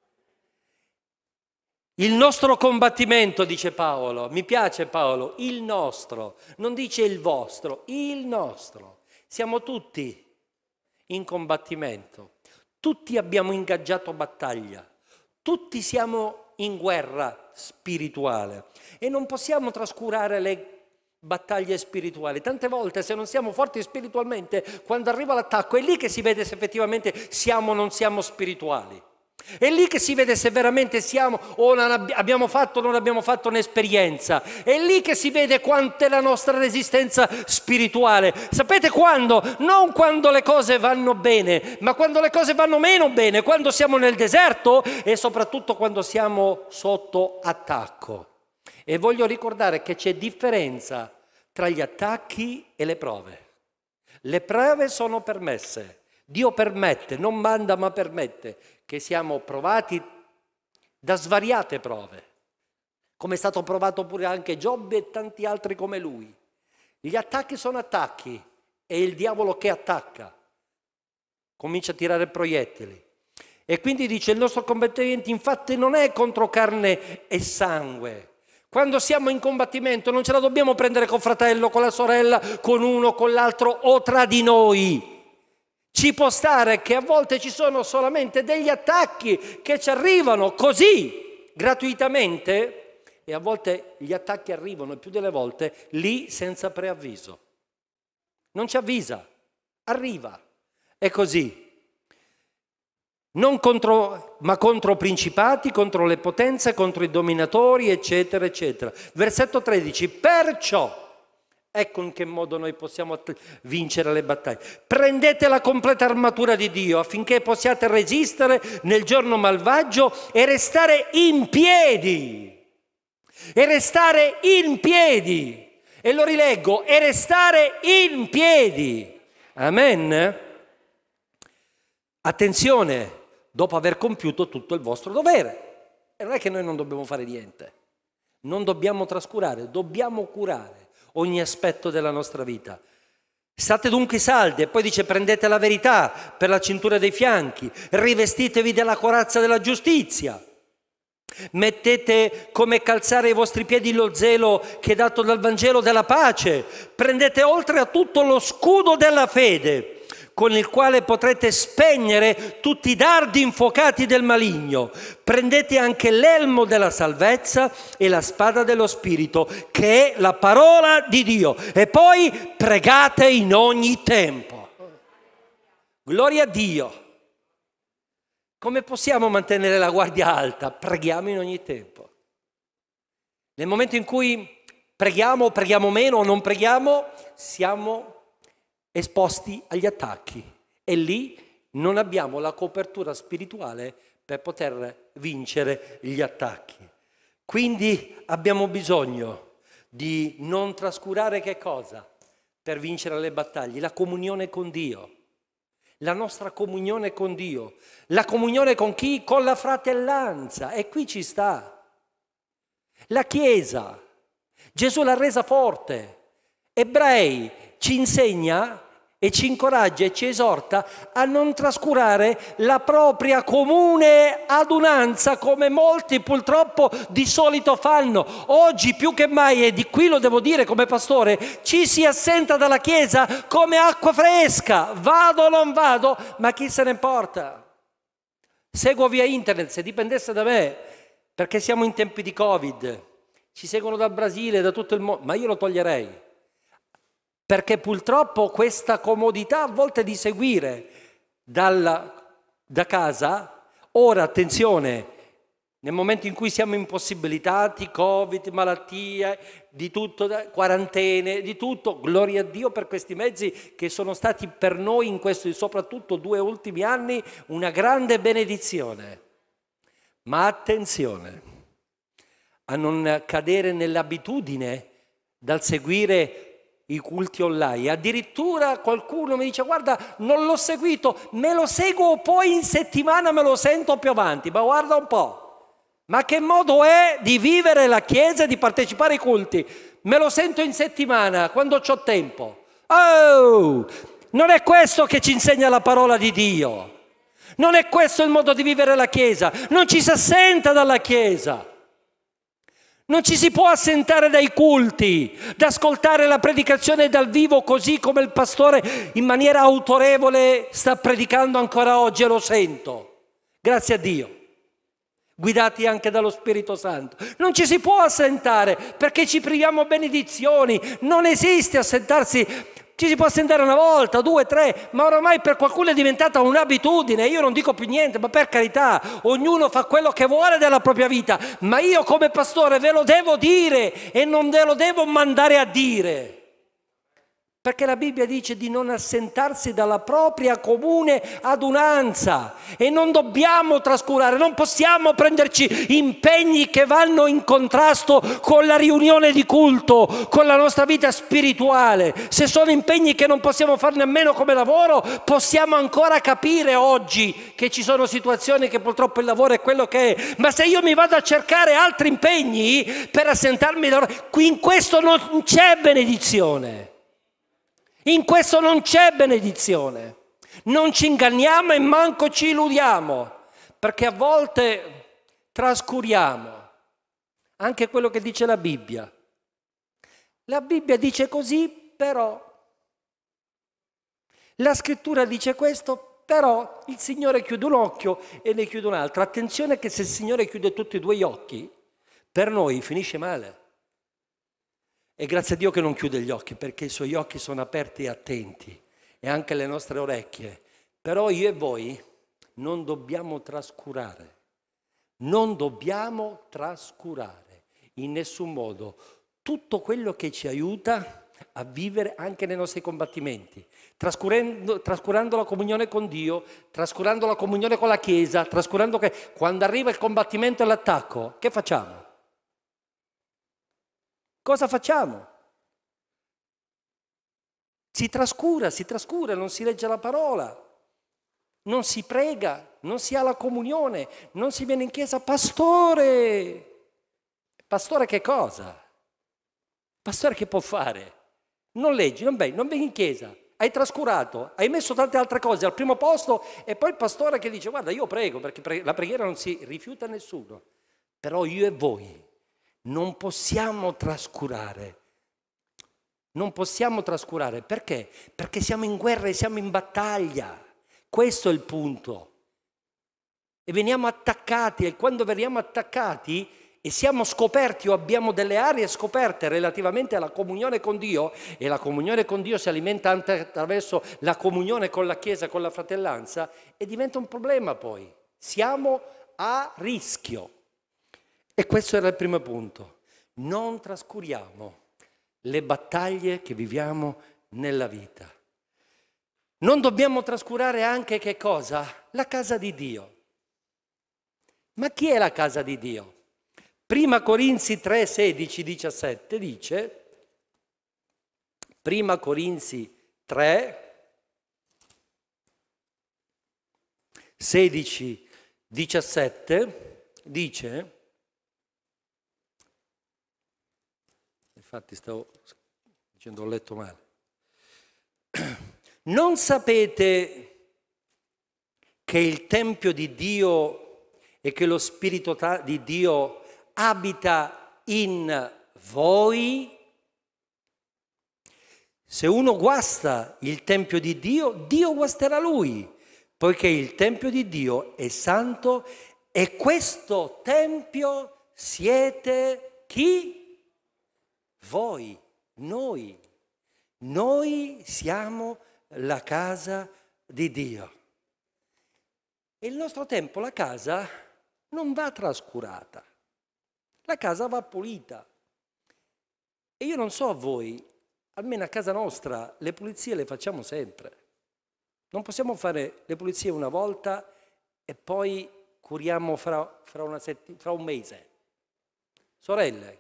Il nostro combattimento, dice Paolo, mi piace Paolo, il nostro, non dice il vostro, il nostro. Siamo tutti in combattimento, tutti abbiamo ingaggiato battaglia, tutti siamo in guerra spirituale e non possiamo trascurare le battaglie spirituali. Tante volte, se non siamo forti spiritualmente, quando arriva l'attacco è lì che si vede se effettivamente siamo o non siamo spirituali. È lì che si vede se veramente siamo o non abbiamo fatto o non abbiamo fatto un'esperienza. È lì che si vede quanta è la nostra resistenza spirituale. Sapete quando? Non quando le cose vanno bene, ma quando le cose vanno meno bene, quando siamo nel deserto e soprattutto quando siamo sotto attacco. E voglio ricordare che c'è differenza tra gli attacchi e le prove. Le prove sono permesse. Dio permette, non manda ma permette che siamo provati da svariate prove, come è stato provato pure anche Giobbe e tanti altri come lui. Gli attacchi sono attacchi, è il diavolo che attacca, comincia a tirare proiettili. E quindi dice il nostro combattimento infatti non è contro carne e sangue. Quando siamo in combattimento non ce la dobbiamo prendere col fratello, con la sorella, con uno, con l'altro o tra di noi. Ci può stare che a volte ci sono solamente degli attacchi che ci arrivano così, gratuitamente, e a volte gli attacchi arrivano, il più delle volte, lì senza preavviso. Non ci avvisa, arriva. È così. Non contro, ma contro principati, contro le potenze, contro i dominatori, eccetera, eccetera. Versetto tredici, perciò, ecco in che modo noi possiamo vincere le battaglie. Prendete la completa armatura di Dio affinché possiate resistere nel giorno malvagio e restare in piedi. e restare in piedi. E lo rileggo, e restare in piedi. Amen? Attenzione, dopo aver compiuto tutto il vostro dovere. E non è che noi non dobbiamo fare niente, non dobbiamo trascurare, dobbiamo curare ogni aspetto della nostra vita. State dunque saldi, e poi dice prendete la verità per la cintura dei fianchi, rivestitevi della corazza della giustizia, mettete come calzare ai vostri piedi lo zelo che è dato dal Vangelo della pace, prendete oltre a tutto lo scudo della fede, con il quale potrete spegnere tutti i dardi infuocati del maligno. Prendete anche l'elmo della salvezza e la spada dello Spirito, che è la parola di Dio. E poi pregate in ogni tempo. Gloria a Dio. Come possiamo mantenere la guardia alta? Preghiamo in ogni tempo. Nel momento in cui preghiamo, preghiamo meno o non preghiamo, siamo esposti agli attacchi e lì non abbiamo la copertura spirituale per poter vincere gli attacchi. Quindi abbiamo bisogno di non trascurare che cosa? Per vincere le battaglie, la comunione con Dio, la nostra comunione con Dio, la comunione con chi? Con la fratellanza, e qui ci sta. La Chiesa, Gesù l'ha resa forte. Ebrei ci insegna e ci incoraggia e ci esorta a non trascurare la propria comune adunanza, come molti purtroppo di solito fanno. Oggi più che mai, e di qui lo devo dire come pastore, ci si assenta dalla Chiesa come acqua fresca. Vado o non vado, ma chi se ne importa? Seguo via internet, se dipendesse da me, perché siamo in tempi di Covid, ci seguono dal Brasile, da tutto il mondo, ma io lo toglierei. Perché purtroppo questa comodità a volte di seguire dal, da casa, ora attenzione, nel momento in cui siamo impossibilitati, Covid, malattie, di tutto, quarantene, di tutto, gloria a Dio per questi mezzi che sono stati per noi in questi soprattutto due ultimi anni una grande benedizione. Ma attenzione a non cadere nell'abitudine dal seguire i culti online. Addirittura qualcuno mi dice guarda non l'ho seguito, me lo seguo poi in settimana, me lo sento più avanti. Ma guarda un po', ma che modo è di vivere la Chiesa e di partecipare ai culti? Me lo sento in settimana quando c'ho tempo. Oh, non è questo che ci insegna la parola di Dio, non è questo il modo di vivere la Chiesa. Non ci si assenta dalla Chiesa, non ci si può assentare dai culti, da ascoltare la predicazione dal vivo così come il pastore in maniera autorevole sta predicando ancora oggi, e lo sento, grazie a Dio, guidati anche dallo Spirito Santo. Non ci si può assentare perché ci priviamo benedizioni, non esiste assentarsi. Ci si può assentare una volta, due, tre, ma oramai per qualcuno è diventata un'abitudine. Io non dico più niente, ma per carità, ognuno fa quello che vuole della propria vita, ma io come pastore ve lo devo dire e non ve lo devo mandare a dire. Perché la Bibbia dice di non assentarsi dalla propria comune adunanza, e non dobbiamo trascurare, non possiamo prenderci impegni che vanno in contrasto con la riunione di culto, con la nostra vita spirituale. Se sono impegni che non possiamo fare nemmeno come lavoro, possiamo ancora capire oggi che ci sono situazioni che purtroppo il lavoro è quello che è, ma se io mi vado a cercare altri impegni per assentarmi da... qui in questo non c'è benedizione. In questo non c'è benedizione. Non ci inganniamo e manco ci illudiamo, perché a volte trascuriamo anche quello che dice la Bibbia. La Bibbia dice così, però. La scrittura dice questo, però il Signore chiude un occhio e ne chiude un altro. Attenzione che se il Signore chiude tutti e due gli occhi, per noi finisce male. E grazie a Dio che non chiude gli occhi, perché i suoi occhi sono aperti e attenti, e anche le nostre orecchie. Però io e voi non dobbiamo trascurare, non dobbiamo trascurare in nessun modo tutto quello che ci aiuta a vivere anche nei nostri combattimenti, trascurando, trascurando la comunione con Dio, trascurando la comunione con la Chiesa, trascurando che quando arriva il combattimento e l'attacco, che facciamo? cosa facciamo? Si trascura, si trascura, non si legge la parola, non si prega, non si ha la comunione, non si viene in chiesa. Pastore! Pastore che cosa? Pastore che può fare? Non leggi, non vieni, non vieni in chiesa, hai trascurato, hai messo tante altre cose al primo posto e poi il pastore che dice guarda io prego perché la preghiera non si rifiuta a nessuno, però io e voi non possiamo trascurare. Non possiamo trascurare, perché? Perché siamo in guerra e siamo in battaglia, questo è il punto. E veniamo attaccati e quando veniamo attaccati e siamo scoperti o abbiamo delle aree scoperte relativamente alla comunione con Dio, e la comunione con Dio si alimenta anche attraverso la comunione con la Chiesa, con la fratellanza, e diventa un problema poi. Siamo a rischio. E questo era il primo punto. Non trascuriamo le battaglie che viviamo nella vita. Non dobbiamo trascurare anche che cosa? La casa di Dio. Ma chi è la casa di Dio? Prima Corinzi tre, sedici, diciassette dice, Prima Corinzi tre, sedici, diciassette dice, infatti stavo dicendo, ho letto male, non sapete che il Tempio di Dio e che lo Spirito di Dio abita in voi? Se uno guasta il Tempio di Dio, Dio guasterà lui, poiché il Tempio di Dio è santo e questo Tempio siete chi? Voi, noi. Noi siamo la casa di Dio. E il nostro tempo, la casa, non va trascurata. La casa va pulita. E io non so a voi, almeno a casa nostra, le pulizie le facciamo sempre. Non possiamo fare le pulizie una volta e poi curiamo fra, fra, una setti- fra un mese. Sorelle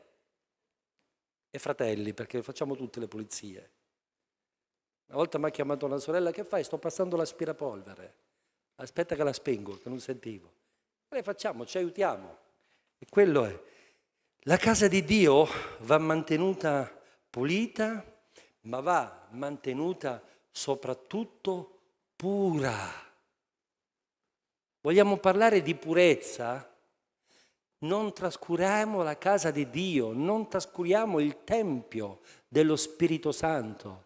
e fratelli, perché facciamo tutte le pulizie. Una volta mi ha chiamato una sorella, che fai? Sto passando l'aspirapolvere. Aspetta che la spengo, che non sentivo. E le facciamo, ci aiutiamo. E quello è. La casa di Dio va mantenuta pulita, ma va mantenuta soprattutto pura. Vogliamo parlare di purezza? Non trascuriamo la casa di Dio, non trascuriamo il Tempio dello Spirito Santo.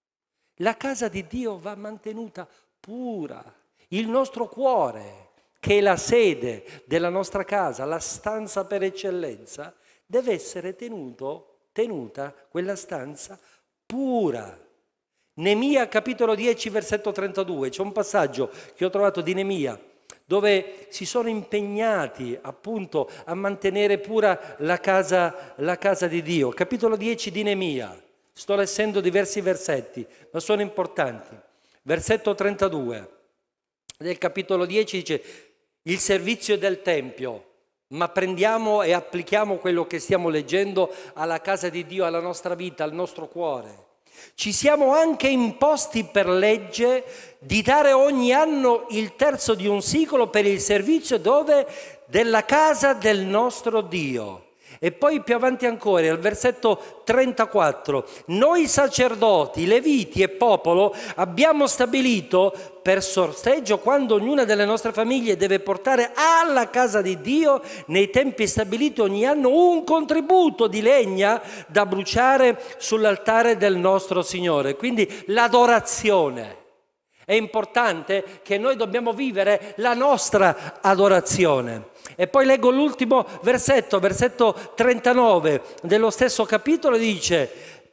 La casa di Dio va mantenuta pura. Il nostro cuore, che è la sede della nostra casa, la stanza per eccellenza, deve essere tenuto, tenuta quella stanza pura. Nemia capitolo dieci versetto trentadue, c'è un passaggio che ho trovato di Nemia dove si sono impegnati appunto a mantenere pura la casa, la casa di Dio. Capitolo dieci di Nemia, sto leggendo diversi versetti, ma sono importanti. Versetto trentadue del capitolo dieci dice: il servizio del Tempio. Ma prendiamo e applichiamo quello che stiamo leggendo alla casa di Dio, alla nostra vita, al nostro cuore. Ci siamo anche imposti per legge di dare ogni anno il terzo di un sicolo per il servizio dove? Della casa del nostro Dio. E poi più avanti ancora, al versetto trentaquattro, noi sacerdoti, leviti e popolo abbiamo stabilito per sorteggio quando ognuna delle nostre famiglie deve portare alla casa di Dio nei tempi stabiliti ogni anno un contributo di legna da bruciare sull'altare del nostro Signore. Quindi l'adorazione. È importante che noi dobbiamo vivere la nostra adorazione. E poi leggo l'ultimo versetto, versetto trentanove dello stesso capitolo, dice: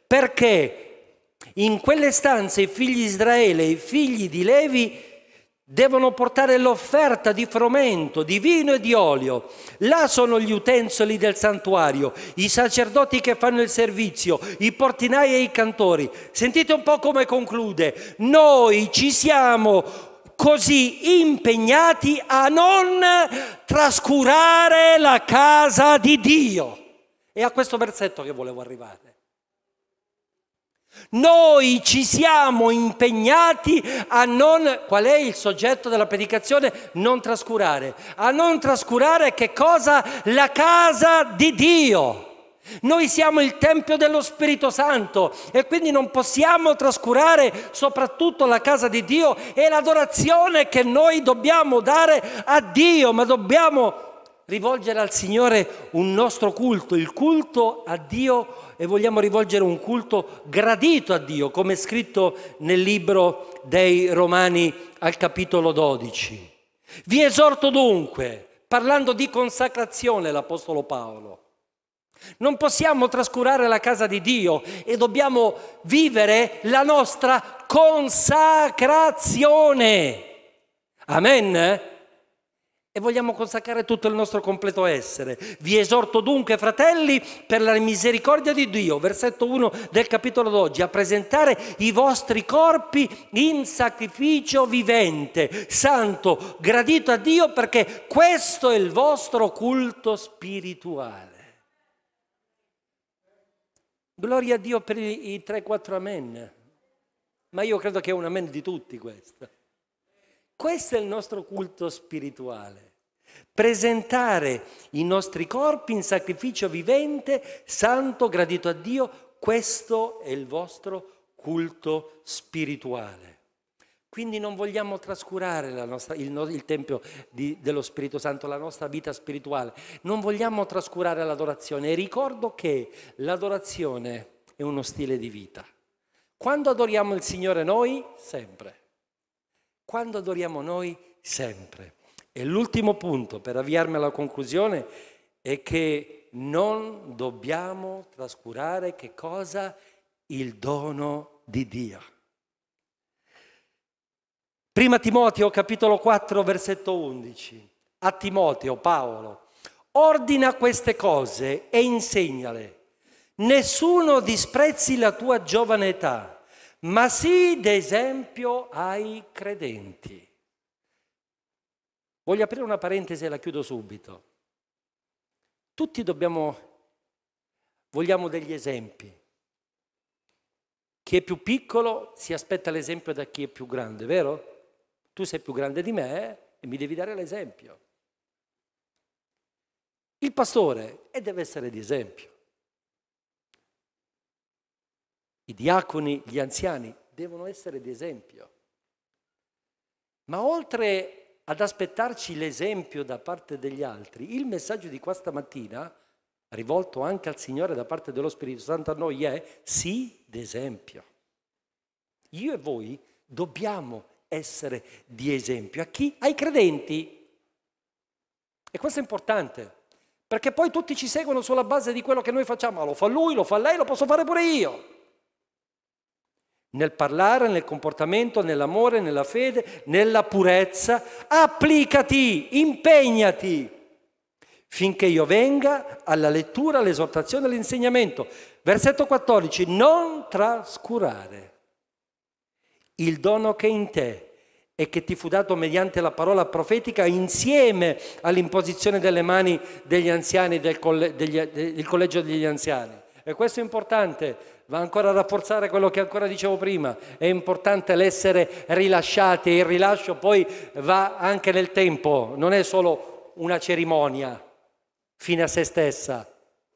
perché in quelle stanze i figli di Israele e i figli di Levi devono portare l'offerta di frumento, di vino e di olio. Là sono gli utensili del santuario, i sacerdoti che fanno il servizio, i portinai e i cantori. Sentite un po' come conclude: noi ci siamo così impegnati a non trascurare la casa di Dio. È a questo versetto che volevo arrivare. Noi ci siamo impegnati a non, qual è il soggetto della predicazione? Non trascurare. A non trascurare che cosa? La casa di Dio. Noi siamo il Tempio dello Spirito Santo e quindi non possiamo trascurare soprattutto la casa di Dio e l'adorazione che noi dobbiamo dare a Dio, ma dobbiamo rivolgere al Signore un nostro culto, il culto a Dio, e vogliamo rivolgere un culto gradito a Dio, come è scritto nel libro dei Romani al capitolo dodici. Vi esorto dunque, parlando di consacrazione l'Apostolo Paolo, non possiamo trascurare la casa di Dio e dobbiamo vivere la nostra consacrazione. Amen? E vogliamo consacrare tutto il nostro completo essere. Vi esorto dunque, fratelli, per la misericordia di Dio, versetto uno del capitolo dodici, a presentare i vostri corpi in sacrificio vivente, santo, gradito a Dio, perché questo è il vostro culto spirituale. Gloria a Dio per i, i tre quattro amen. Ma io credo che è un amen di tutti questo. Questo è il nostro culto spirituale. Presentare i nostri corpi in sacrificio vivente, santo, gradito a Dio, questo è il vostro culto spirituale. Quindi non vogliamo trascurare la nostra, il, il Tempio di, dello Spirito Santo, la nostra vita spirituale. Non vogliamo trascurare l'adorazione. E ricordo che l'adorazione è uno stile di vita. Quando adoriamo il Signore noi? Sempre. Quando adoriamo noi? Sempre. E l'ultimo punto, per avviarmi alla conclusione, è che non dobbiamo trascurare che cosa? Il dono di Dio. Prima Timoteo, capitolo quattro, versetto undici. A Timoteo, Paolo, ordina queste cose e insegnale. Nessuno disprezzi la tua giovane età, ma sii d'esempio ai credenti. Voglio aprire una parentesi e la chiudo subito. Tutti dobbiamo, vogliamo degli esempi. Chi è più piccolo si aspetta l'esempio da chi è più grande, vero? Tu sei più grande di me eh? e mi devi dare l'esempio. Il pastore e deve essere di esempio. I diaconi, gli anziani devono essere di esempio. Ma oltre ad aspettarci l'esempio da parte degli altri, il messaggio di questa mattina, rivolto anche al Signore da parte dello Spirito Santo a noi, è sì d'esempio. Io e voi dobbiamo essere di esempio. A chi? Ai credenti. E questo è importante, perché poi tutti ci seguono sulla base di quello che noi facciamo. Ah, lo fa lui, lo fa lei, lo posso fare pure io. Nel parlare, nel comportamento, nell'amore, nella fede, nella purezza, applicati, impegnati, finché io venga alla lettura, all'esortazione, all'insegnamento. Versetto quattordici, non trascurare il dono che è in te e che ti fu dato mediante la parola profetica insieme all'imposizione delle mani degli anziani del, colle- degli, del collegio degli anziani. E questo è importante, va ancora a rafforzare quello che ancora dicevo prima, è importante l'essere rilasciati e il rilascio poi va anche nel tempo, non è solo una cerimonia fine a se stessa.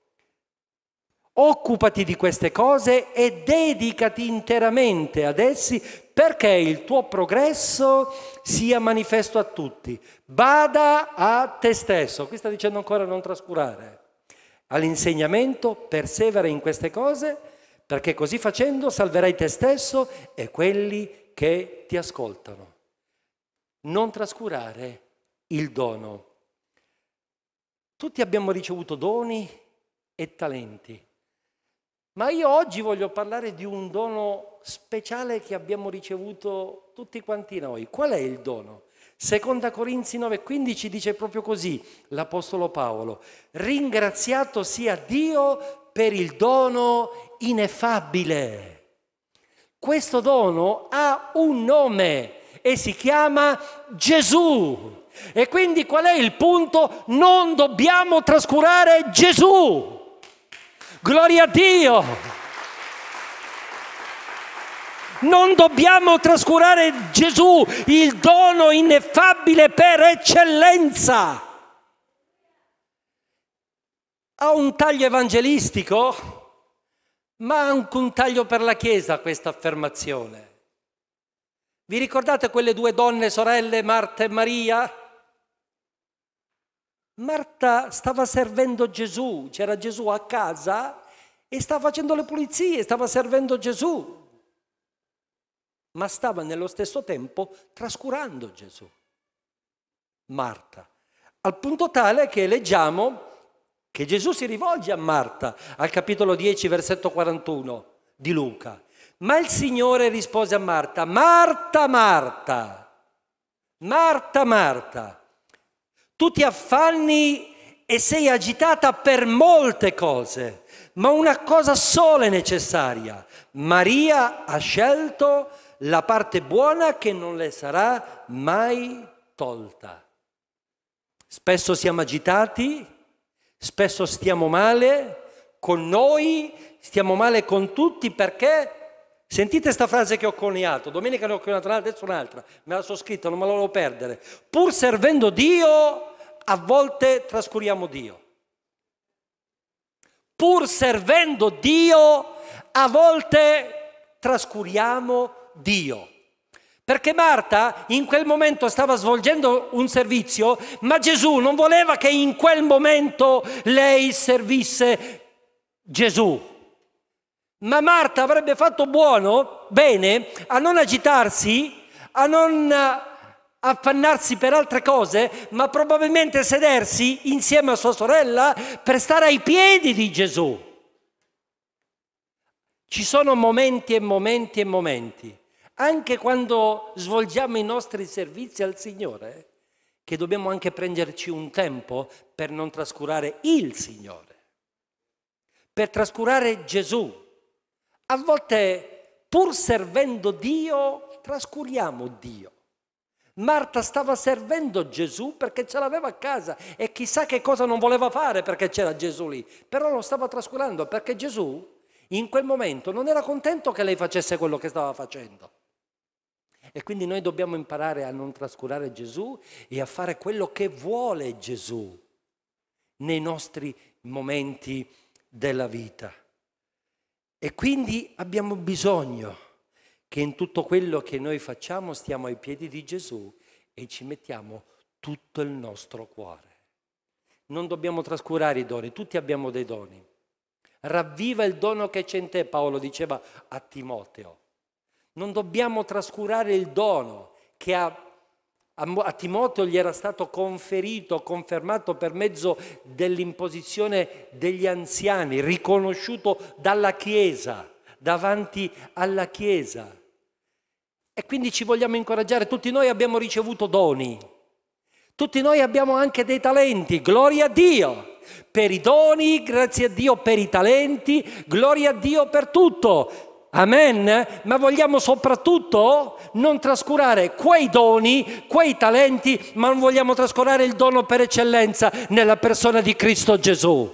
Occupati di queste cose e dedicati interamente ad essi perché il tuo progresso sia manifesto a tutti. Bada a te stesso. Qui sta dicendo ancora non trascurare. All'insegnamento, persevera in queste cose perché così facendo salverai te stesso e quelli che ti ascoltano. Non trascurare il dono. Tutti abbiamo ricevuto doni e talenti. Ma io oggi voglio parlare di un dono speciale che abbiamo ricevuto tutti quanti noi. Qual è il dono? Seconda Corinzi nove quindici dice proprio così l'Apostolo Paolo: ringraziato sia Dio per il dono ineffabile. Questo dono ha un nome e si chiama Gesù. E quindi qual è il punto? Non dobbiamo trascurare Gesù. Gloria a Dio! Non dobbiamo trascurare Gesù, il dono ineffabile per eccellenza. Ha un taglio evangelistico, ma ha anche un taglio per la Chiesa questa affermazione. Vi ricordate quelle due donne sorelle, Marta e Maria? Marta stava servendo Gesù, c'era Gesù a casa e stava facendo le pulizie, stava servendo Gesù, ma stava nello stesso tempo trascurando Gesù. Marta, al punto tale che leggiamo che Gesù si rivolge a Marta al capitolo dieci, versetto quarantuno di Luca. Ma il Signore rispose a Marta: Marta, Marta, Marta, Marta, tu ti affanni e sei agitata per molte cose, ma una cosa sola è necessaria. Maria ha scelto la parte buona che non le sarà mai tolta. Spesso siamo agitati, spesso stiamo male con noi, stiamo male con tutti perché... Sentite sta frase che ho coniato, domenica ne ho coniato un'altra, adesso un'altra, me la sono scritta, non me la volevo perdere. Pur servendo Dio, a volte trascuriamo Dio. Pur servendo Dio, a volte trascuriamo Dio. Perché Marta in quel momento stava svolgendo un servizio, ma Gesù non voleva che in quel momento lei servisse Gesù. Ma Marta avrebbe fatto buono, bene, a non agitarsi, a non affannarsi per altre cose, ma probabilmente sedersi insieme a sua sorella per stare ai piedi di Gesù. Ci sono momenti e momenti e momenti, anche quando svolgiamo i nostri servizi al Signore, che dobbiamo anche prenderci un tempo per non trascurare il Signore, per trascurare Gesù. A volte, pur servendo Dio, trascuriamo Dio. Marta stava servendo Gesù perché ce l'aveva a casa e chissà che cosa non voleva fare perché c'era Gesù lì, però lo stava trascurando perché Gesù in quel momento non era contento che lei facesse quello che stava facendo. E quindi noi dobbiamo imparare a non trascurare Gesù e a fare quello che vuole Gesù nei nostri momenti della vita. E quindi abbiamo bisogno che in tutto quello che noi facciamo stiamo ai piedi di Gesù e ci mettiamo tutto il nostro cuore. Non dobbiamo trascurare i doni, tutti abbiamo dei doni. Ravviva il dono che c'è in te, Paolo diceva a Timoteo. Non dobbiamo trascurare il dono che a A Timoteo gli era stato conferito, confermato per mezzo dell'imposizione degli anziani, riconosciuto dalla Chiesa, davanti alla Chiesa. E quindi ci vogliamo incoraggiare, tutti noi abbiamo ricevuto doni, tutti noi abbiamo anche dei talenti, gloria a Dio per i doni, grazie a Dio per i talenti, gloria a Dio per tutto. Amen? Ma vogliamo soprattutto non trascurare quei doni, quei talenti, ma non vogliamo trascurare il dono per eccellenza nella persona di Cristo Gesù.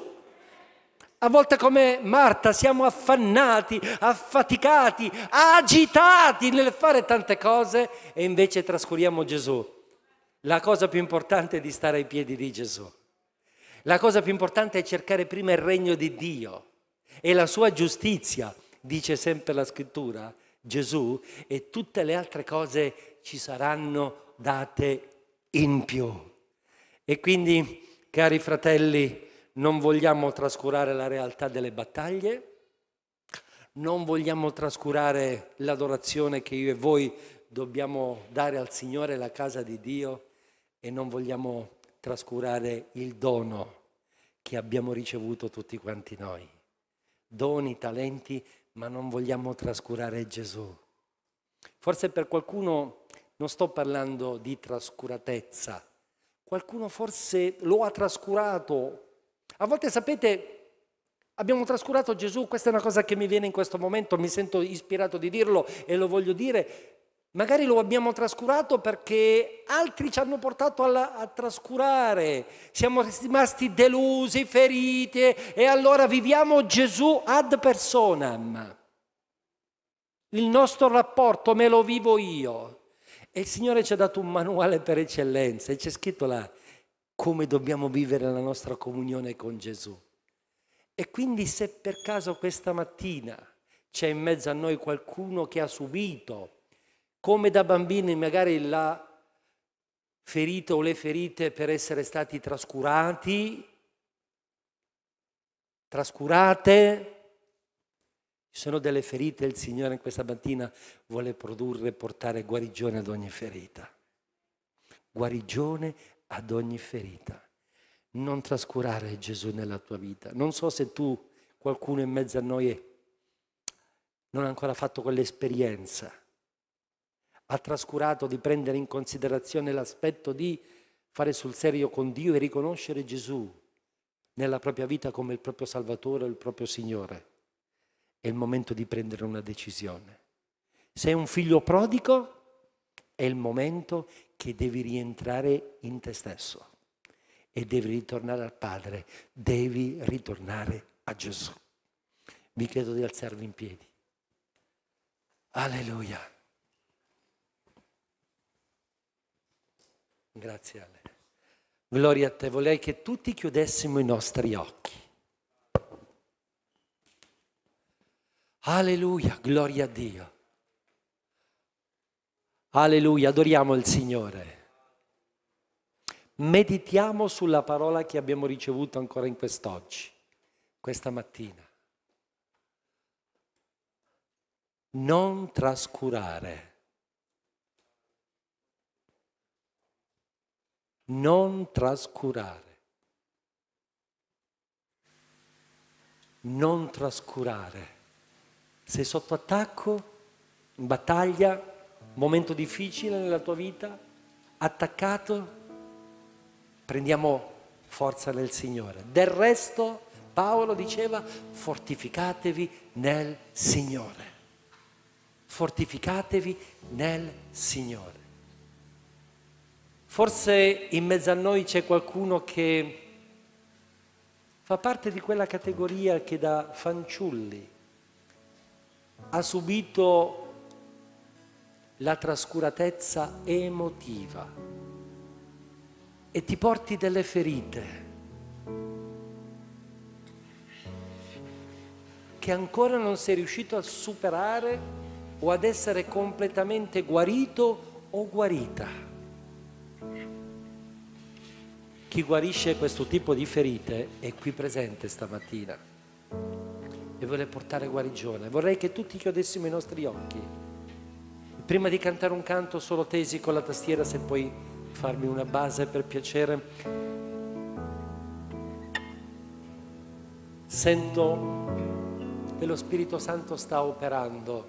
A volte come Marta siamo affannati, affaticati, agitati nel fare tante cose e invece trascuriamo Gesù. La cosa più importante è di stare ai piedi di Gesù. La cosa più importante è cercare prima il regno di Dio e la sua giustizia. Dice sempre la scrittura, Gesù, e tutte le altre cose ci saranno date in più. E quindi, cari fratelli, non vogliamo trascurare la realtà delle battaglie, non vogliamo trascurare l'adorazione che io e voi dobbiamo dare al Signore, la casa di Dio, e non vogliamo trascurare il dono che abbiamo ricevuto tutti quanti noi. Doni, talenti, ma non vogliamo trascurare Gesù. Forse per qualcuno non sto parlando di trascuratezza, qualcuno forse lo ha trascurato. A volte sapete, abbiamo trascurato Gesù, questa è una cosa che mi viene in questo momento, mi sento ispirato di dirlo e lo voglio dire, Magari lo abbiamo trascurato perché altri ci hanno portato alla, a trascurare. Siamo rimasti delusi, feriti e allora viviamo Gesù ad personam. Il nostro rapporto me lo vivo io. E il Signore ci ha dato un manuale per eccellenza e c'è scritto là come dobbiamo vivere la nostra comunione con Gesù. E quindi se per caso questa mattina c'è in mezzo a noi qualcuno che ha subito, come da bambini magari la ferita o le ferite per essere stati trascurati, trascurate, ci sono delle ferite, il Signore questa mattina vuole produrre e portare guarigione ad ogni ferita. Guarigione ad ogni ferita. Non trascurare Gesù nella tua vita. Non so se tu, qualcuno in mezzo a noi, non ha ancora fatto quell'esperienza. Ha trascurato di prendere in considerazione l'aspetto di fare sul serio con Dio e riconoscere Gesù nella propria vita come il proprio Salvatore o il proprio Signore. È il momento di prendere una decisione. Sei un figlio prodigo, è il momento che devi rientrare in te stesso e devi ritornare al Padre, devi ritornare a Gesù. Vi chiedo di alzarvi in piedi. Alleluia. Grazie Ale. Gloria a te. Vorrei che tutti chiudessimo i nostri occhi. Alleluia, gloria a Dio. Alleluia, adoriamo il Signore. Meditiamo sulla parola che abbiamo ricevuto ancora in quest'oggi, questa mattina. Non trascurare. Non trascurare. Non trascurare. Sei sotto attacco, in battaglia, momento difficile nella tua vita, attaccato, prendiamo forza nel Signore. Del resto, Paolo diceva, fortificatevi nel Signore. Fortificatevi nel Signore. Forse in mezzo a noi c'è qualcuno che fa parte di quella categoria che da fanciulli ha subito la trascuratezza emotiva e ti porti delle ferite che ancora non sei riuscito a superare o ad essere completamente guarito o guarita. Chi guarisce questo tipo di ferite è qui presente stamattina e vuole portare guarigione. Vorrei che tutti chiudessimo i nostri occhi. Prima di cantare un canto solo tesi con la tastiera, se puoi farmi una base per piacere. Sento che lo Spirito Santo sta operando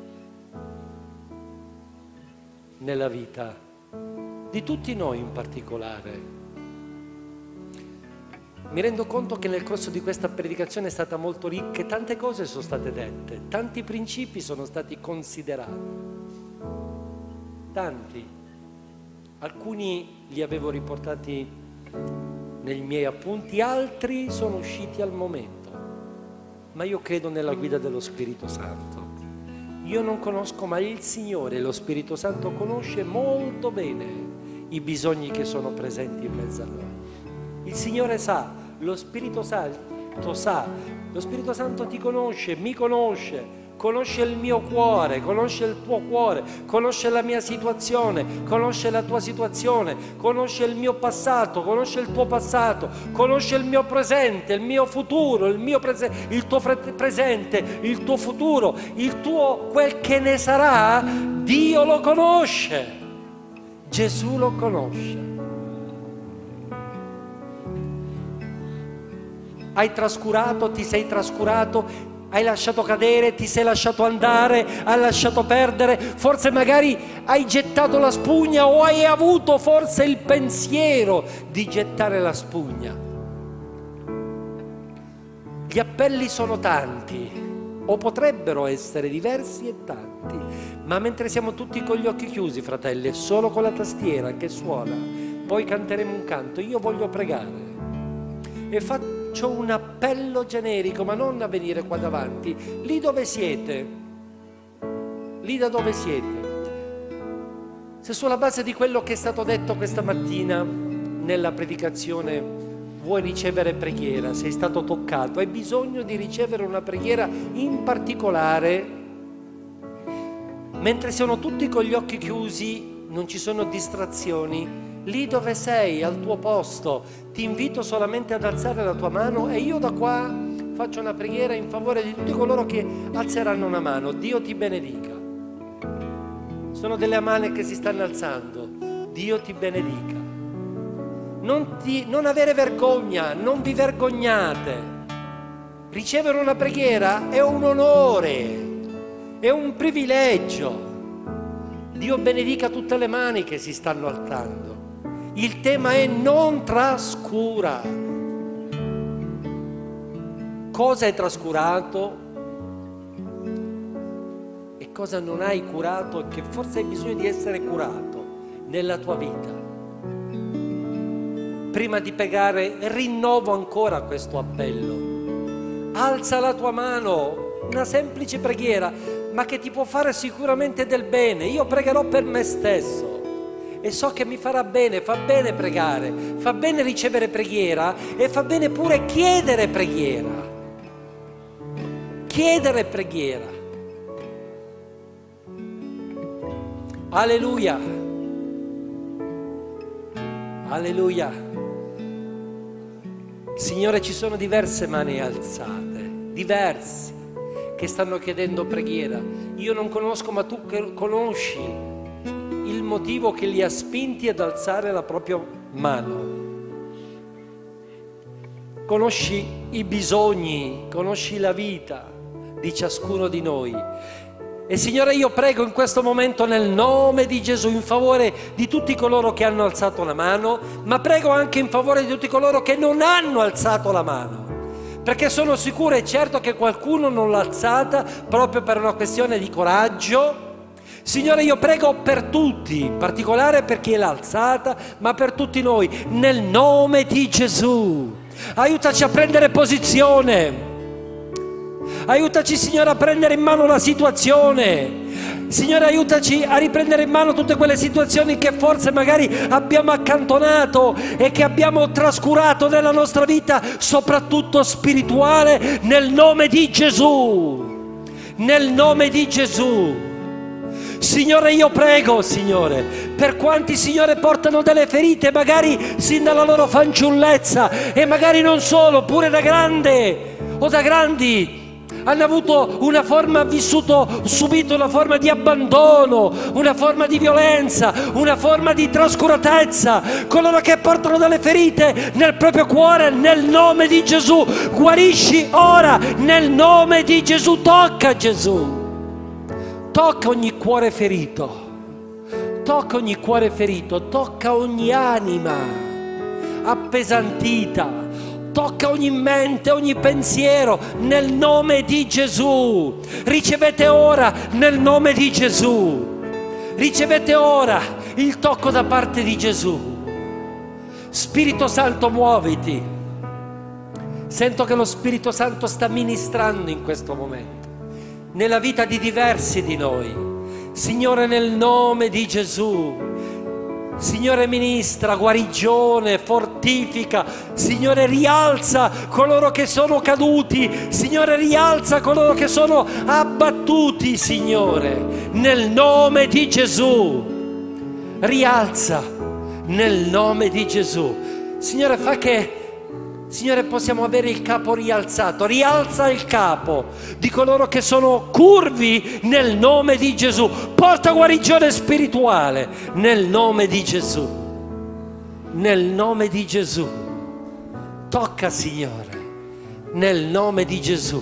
nella vita di tutti noi in particolare. Mi rendo conto che nel corso di questa predicazione è stata molto ricca e tante cose sono state dette, tanti principi sono stati considerati, tanti. Alcuni li avevo riportati nei miei appunti, altri sono usciti al momento, ma io credo nella guida dello Spirito Santo. Io non conosco, ma il Signore, lo Spirito Santo, conosce molto bene i bisogni che sono presenti in mezzo a noi. Il Signore sa, lo Spirito Santo sa, lo Spirito Santo ti conosce, mi conosce, conosce il mio cuore, conosce il tuo cuore, conosce la mia situazione, conosce la tua situazione, conosce il mio passato, conosce il tuo passato, conosce il mio presente, il mio futuro, il mio presente, il tuo presente, il tuo futuro, il tuo quel che ne sarà, Dio lo conosce, Gesù lo conosce. Hai trascurato, ti sei trascurato, hai lasciato cadere, ti sei lasciato andare, hai lasciato perdere, forse magari hai gettato la spugna o hai avuto forse il pensiero di gettare la spugna. Gli appelli sono tanti, o potrebbero essere diversi e tanti, ma mentre siamo tutti con gli occhi chiusi, fratelli, solo con la tastiera che suona, poi canteremo un canto, io voglio pregare e faccio un appello generico, ma non a venire qua davanti, lì dove siete, lì da dove siete. Se sulla base di quello che è stato detto questa mattina nella predicazione vuoi ricevere preghiera, sei stato toccato, hai bisogno di ricevere una preghiera in particolare, mentre sono tutti con gli occhi chiusi, non ci sono distrazioni, lì dove sei, al tuo posto, ti invito solamente ad alzare la tua mano e io da qua faccio una preghiera in favore di tutti coloro che alzeranno una mano. Dio ti benedica. Sono delle mani che si stanno alzando. Dio ti benedica. Non, ti, non avere vergogna, non vi vergognate. Ricevere una preghiera è un onore, è un privilegio. Dio benedica tutte le mani che si stanno alzando. Il tema è non trascura. Cosa è trascurato e cosa non hai curato e che forse hai bisogno di essere curato nella tua vita. Prima di pregare rinnovo ancora questo appello. Alza la tua mano, una semplice preghiera, ma che ti può fare sicuramente del bene. Io pregherò per me stesso e so che mi farà bene, fa bene pregare, fa bene ricevere preghiera e fa bene pure chiedere preghiera. Chiedere preghiera. Alleluia. Alleluia. Signore, ci sono diverse mani alzate, diversi, che stanno chiedendo preghiera. Io non conosco, ma tu conosci il motivo che li ha spinti ad alzare la propria mano. Conosci i bisogni, conosci la vita di ciascuno di noi. E Signore, io prego in questo momento nel nome di Gesù in favore di tutti coloro che hanno alzato la mano, ma prego anche in favore di tutti coloro che non hanno alzato la mano, perché sono sicuro e certo che qualcuno non l'ha alzata proprio per una questione di coraggio. Signore, io prego per tutti, in particolare per chi l'ha alzata, ma per tutti noi, nel nome di Gesù. Aiutaci a prendere posizione. Aiutaci, Signore, a prendere in mano la situazione. Signore, aiutaci a riprendere in mano tutte quelle situazioni che forse magari abbiamo accantonato e che abbiamo trascurato nella nostra vita, soprattutto spirituale, nel nome di Gesù. Nel nome di Gesù. Signore, io prego, Signore, per quanti, Signore, portano delle ferite, magari sin dalla loro fanciullezza e magari non solo, pure da grande o da grandi, hanno avuto una forma, vissuto, subito una forma di abbandono, una forma di violenza, una forma di trascuratezza, coloro che portano delle ferite nel proprio cuore, nel nome di Gesù, guarisci ora, nel nome di Gesù, tocca Gesù. Tocca ogni cuore ferito, tocca ogni cuore ferito, tocca ogni anima appesantita, tocca ogni mente, ogni pensiero, nel nome di Gesù. Ricevete ora nel nome di Gesù, ricevete ora il tocco da parte di Gesù. Spirito Santo, muoviti. Sento che lo Spirito Santo sta ministrando in questo momento nella vita di diversi di noi. Signore, nel nome di Gesù, Signore, ministra guarigione, fortifica, Signore, rialza coloro che sono caduti, Signore, rialza coloro che sono abbattuti, Signore, nel nome di Gesù, rialza nel nome di Gesù. Signore, fa che, Signore, possiamo avere il capo rialzato. Rialza il capo di coloro che sono curvi nel nome di Gesù. Porta guarigione spirituale nel nome di Gesù. Nel nome di Gesù. Tocca, Signore, nel nome di Gesù.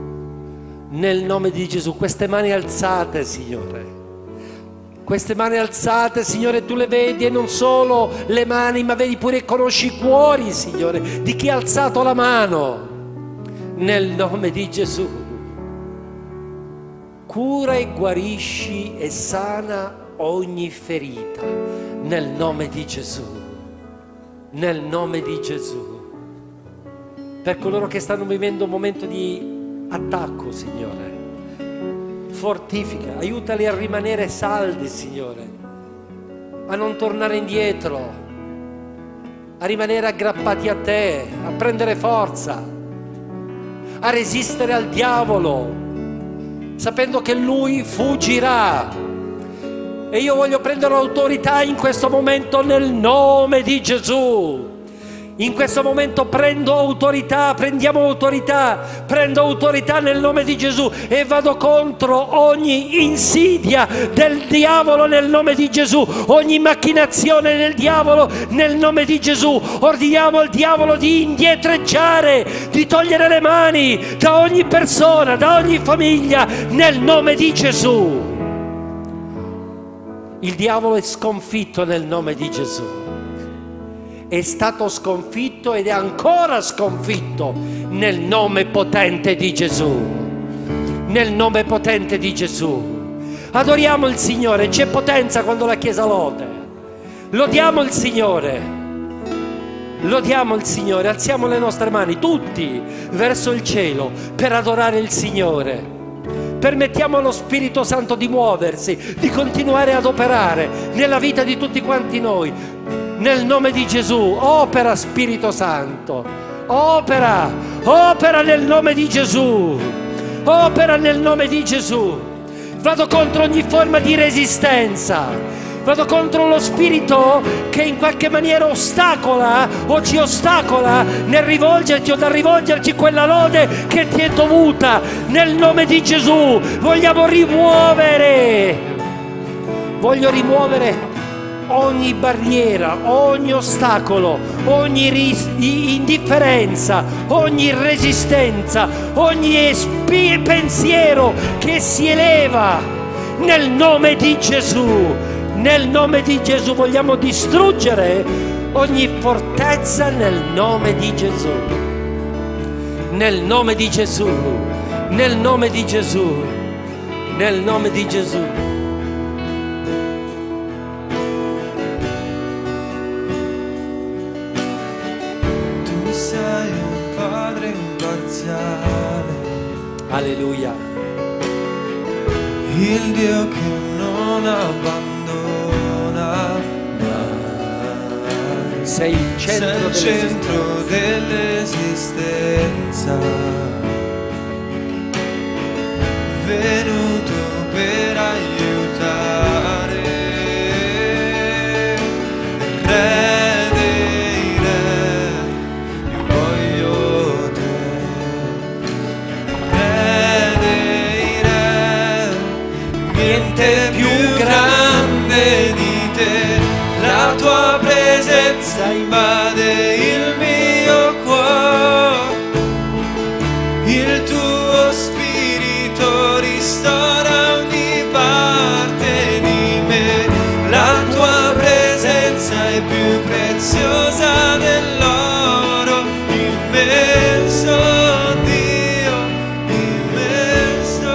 Nel nome di Gesù. Queste mani alzate, Signore. Queste mani alzate, Signore, tu le vedi, e non solo le mani, ma vedi pure e conosci i cuori, Signore, di chi ha alzato la mano. Nel nome di Gesù. cura e guarisci e sana ogni ferita, nel nome di Gesù, nel nome di Gesù. Per coloro che stanno vivendo un momento di attacco, Signore, fortifica, aiutali a rimanere saldi, Signore, a non tornare indietro, a rimanere aggrappati a Te, a prendere forza, a resistere al diavolo, sapendo che lui fuggirà. E io voglio prendere autorità in questo momento nel nome di Gesù. In questo momento prendo autorità, prendiamo autorità, prendo autorità nel nome di Gesù e vado contro ogni insidia del diavolo nel nome di Gesù, ogni macchinazione del diavolo nel nome di Gesù. Ordiniamo al diavolo di indietreggiare, di togliere le mani da ogni persona, da ogni famiglia nel nome di Gesù. Il diavolo è sconfitto nel nome di Gesù. È stato sconfitto ed è ancora sconfitto nel nome potente di Gesù. Nel nome potente di Gesù. Adoriamo il Signore, c'è potenza quando la Chiesa lode. Lodiamo il Signore. Lodiamo il Signore, alziamo le nostre mani tutti verso il cielo per adorare il Signore. Permettiamo allo Spirito Santo di muoversi, di continuare ad operare nella vita di tutti quanti noi. Nel nome di Gesù, opera Spirito Santo, opera, opera nel nome di Gesù, opera nel nome di Gesù. Vado contro ogni forma di resistenza, vado contro lo spirito che in qualche maniera ostacola o ci ostacola nel rivolgerti o dal rivolgerci quella lode che ti è dovuta. Nel nome di Gesù vogliamo rimuovere, voglio rimuovere ogni barriera, ogni ostacolo, ogni ris- indifferenza, ogni resistenza, ogni spi- pensiero che si eleva nel nome di Gesù. Nel nome di Gesù vogliamo distruggere ogni fortezza nel nome di Gesù. Nel nome di Gesù, nel nome di Gesù, nel nome di Gesù. Alleluia. Il Dio che non abbandona mai. Sei il centro, Sei il centro dell'esistenza, venuto per aiutare. Re dei re, io voglio te. Niente più grande di te, la tua presenza invade il mio cuore, il tuo spirito ristora ogni parte di me, la tua presenza è più preziosa dell'oro, immenso Dio, immenso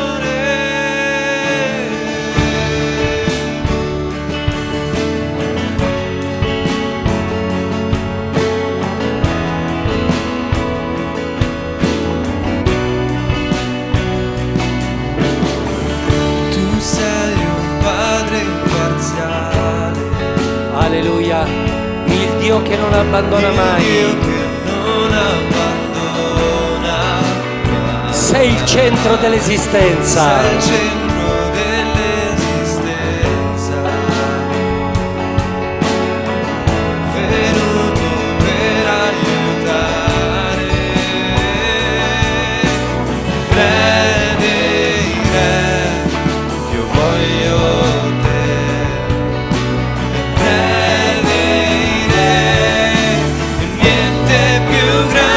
alleluia, il Dio che non abbandona mai. Il Dio che non abbandona mai. Sei il centro dell'esistenza. Sei il centro dell'esistenza, venuto per aiutare. Re dei re, io voglio te.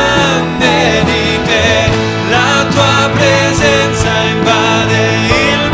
Presenza invade il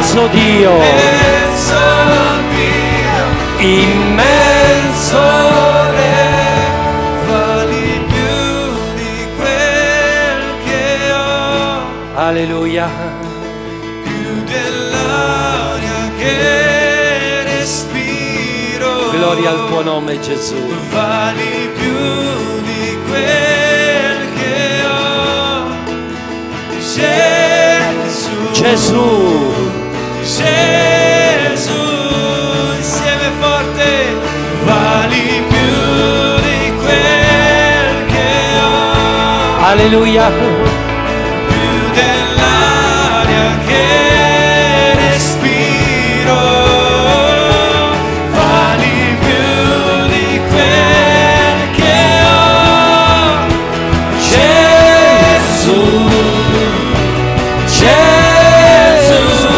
immenso Dio, immenso Dio, immenso Re, vali più di quel che ho, alleluia, più dell'aria che respiro. gloria al tuo nome Gesù. Vali più di quel che ho, Gesù, Gesù, Gesù, insieme forte, vali più di quel che ho, alleluia, più dell'aria che respiro, vali più di quel che ho, Gesù, Gesù,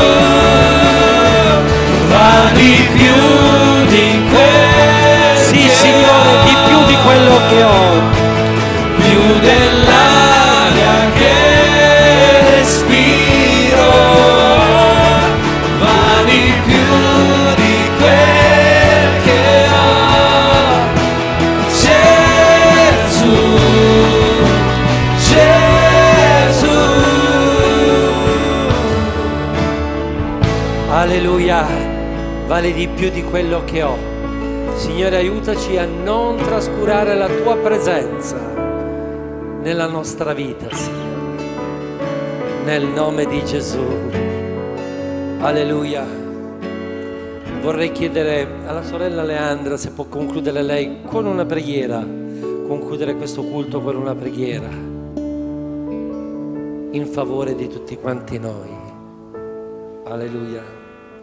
vali più di quel sì che Signore, di più di quello che ho, più dell'aria che respiro, vali più di quel che ho, Gesù, Gesù. alleluia, vale di più di quello che ho. Signore, aiutaci a non trascurare la tua presenza nella nostra vita, Signore, nel nome di Gesù, alleluia. Vorrei chiedere alla sorella Leandra se può concludere lei con una preghiera, concludere questo culto con una preghiera in favore di tutti quanti noi, alleluia.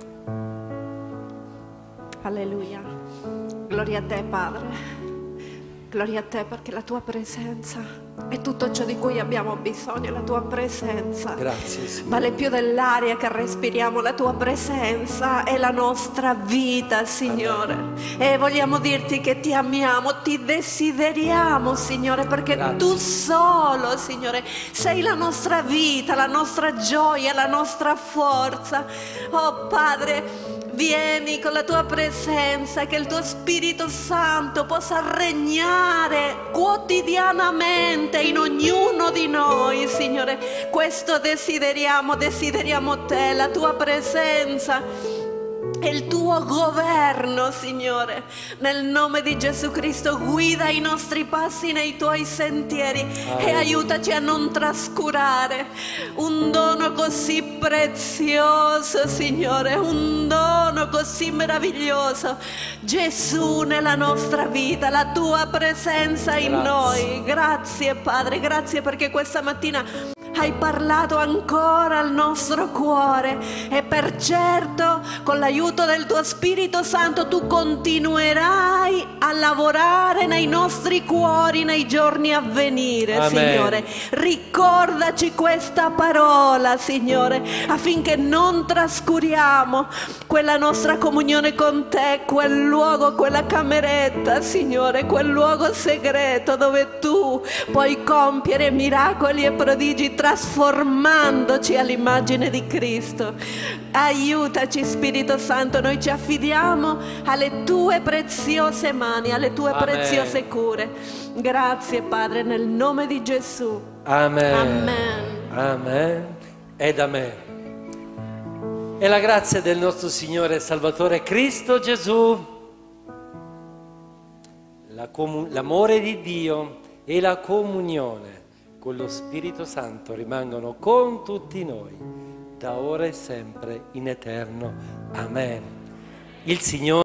Alleluia. Gloria a te, Padre. Gloria a te perché la tua presenza è tutto ciò di cui abbiamo bisogno. La tua presenza Grazie, Signore. vale più dell'aria che respiriamo. La tua presenza è la nostra vita, Signore. E vogliamo dirti che ti amiamo, ti desideriamo, Signore, perché Grazie. tu solo, Signore, sei la nostra vita, la nostra gioia, la nostra forza. Oh Padre, vieni con la tua presenza, che il tuo Spirito Santo possa regnare quotidianamente in ognuno di noi, Signore. Questo desideriamo, desideriamo te, la tua presenza e il tuo governo, Signore. Nel nome di Gesù Cristo, guida i nostri passi nei tuoi sentieri e aiutaci a non trascurare un dono così prezioso, Signore, un dono così meraviglioso. Gesù nella nostra vita, la tua presenza in Grazie. noi. Grazie Padre, grazie perché questa mattina hai parlato ancora al nostro cuore e per certo con l'aiuto del tuo Spirito Santo tu continuerai a lavorare nei nostri cuori nei giorni a venire. Amen. Signore, ricordaci questa parola, Signore, affinché non trascuriamo quella nostra comunione con te, quel luogo, quella cameretta, Signore, quel luogo segreto dove tu puoi compiere miracoli e prodigi trasformandoci all'immagine di Cristo. Aiutaci, Spirito Santo, noi ci affidiamo alle tue preziose mani, alle tue Amen. preziose cure. Grazie Padre, nel nome di Gesù. Amen. Amen. Amen ed amen. E la grazia del nostro Signore e Salvatore Cristo Gesù, la comu- l'amore di Dio e la comunione con lo Spirito Santo rimangono con tutti noi, da ora e sempre in eterno. Amen. Il Signore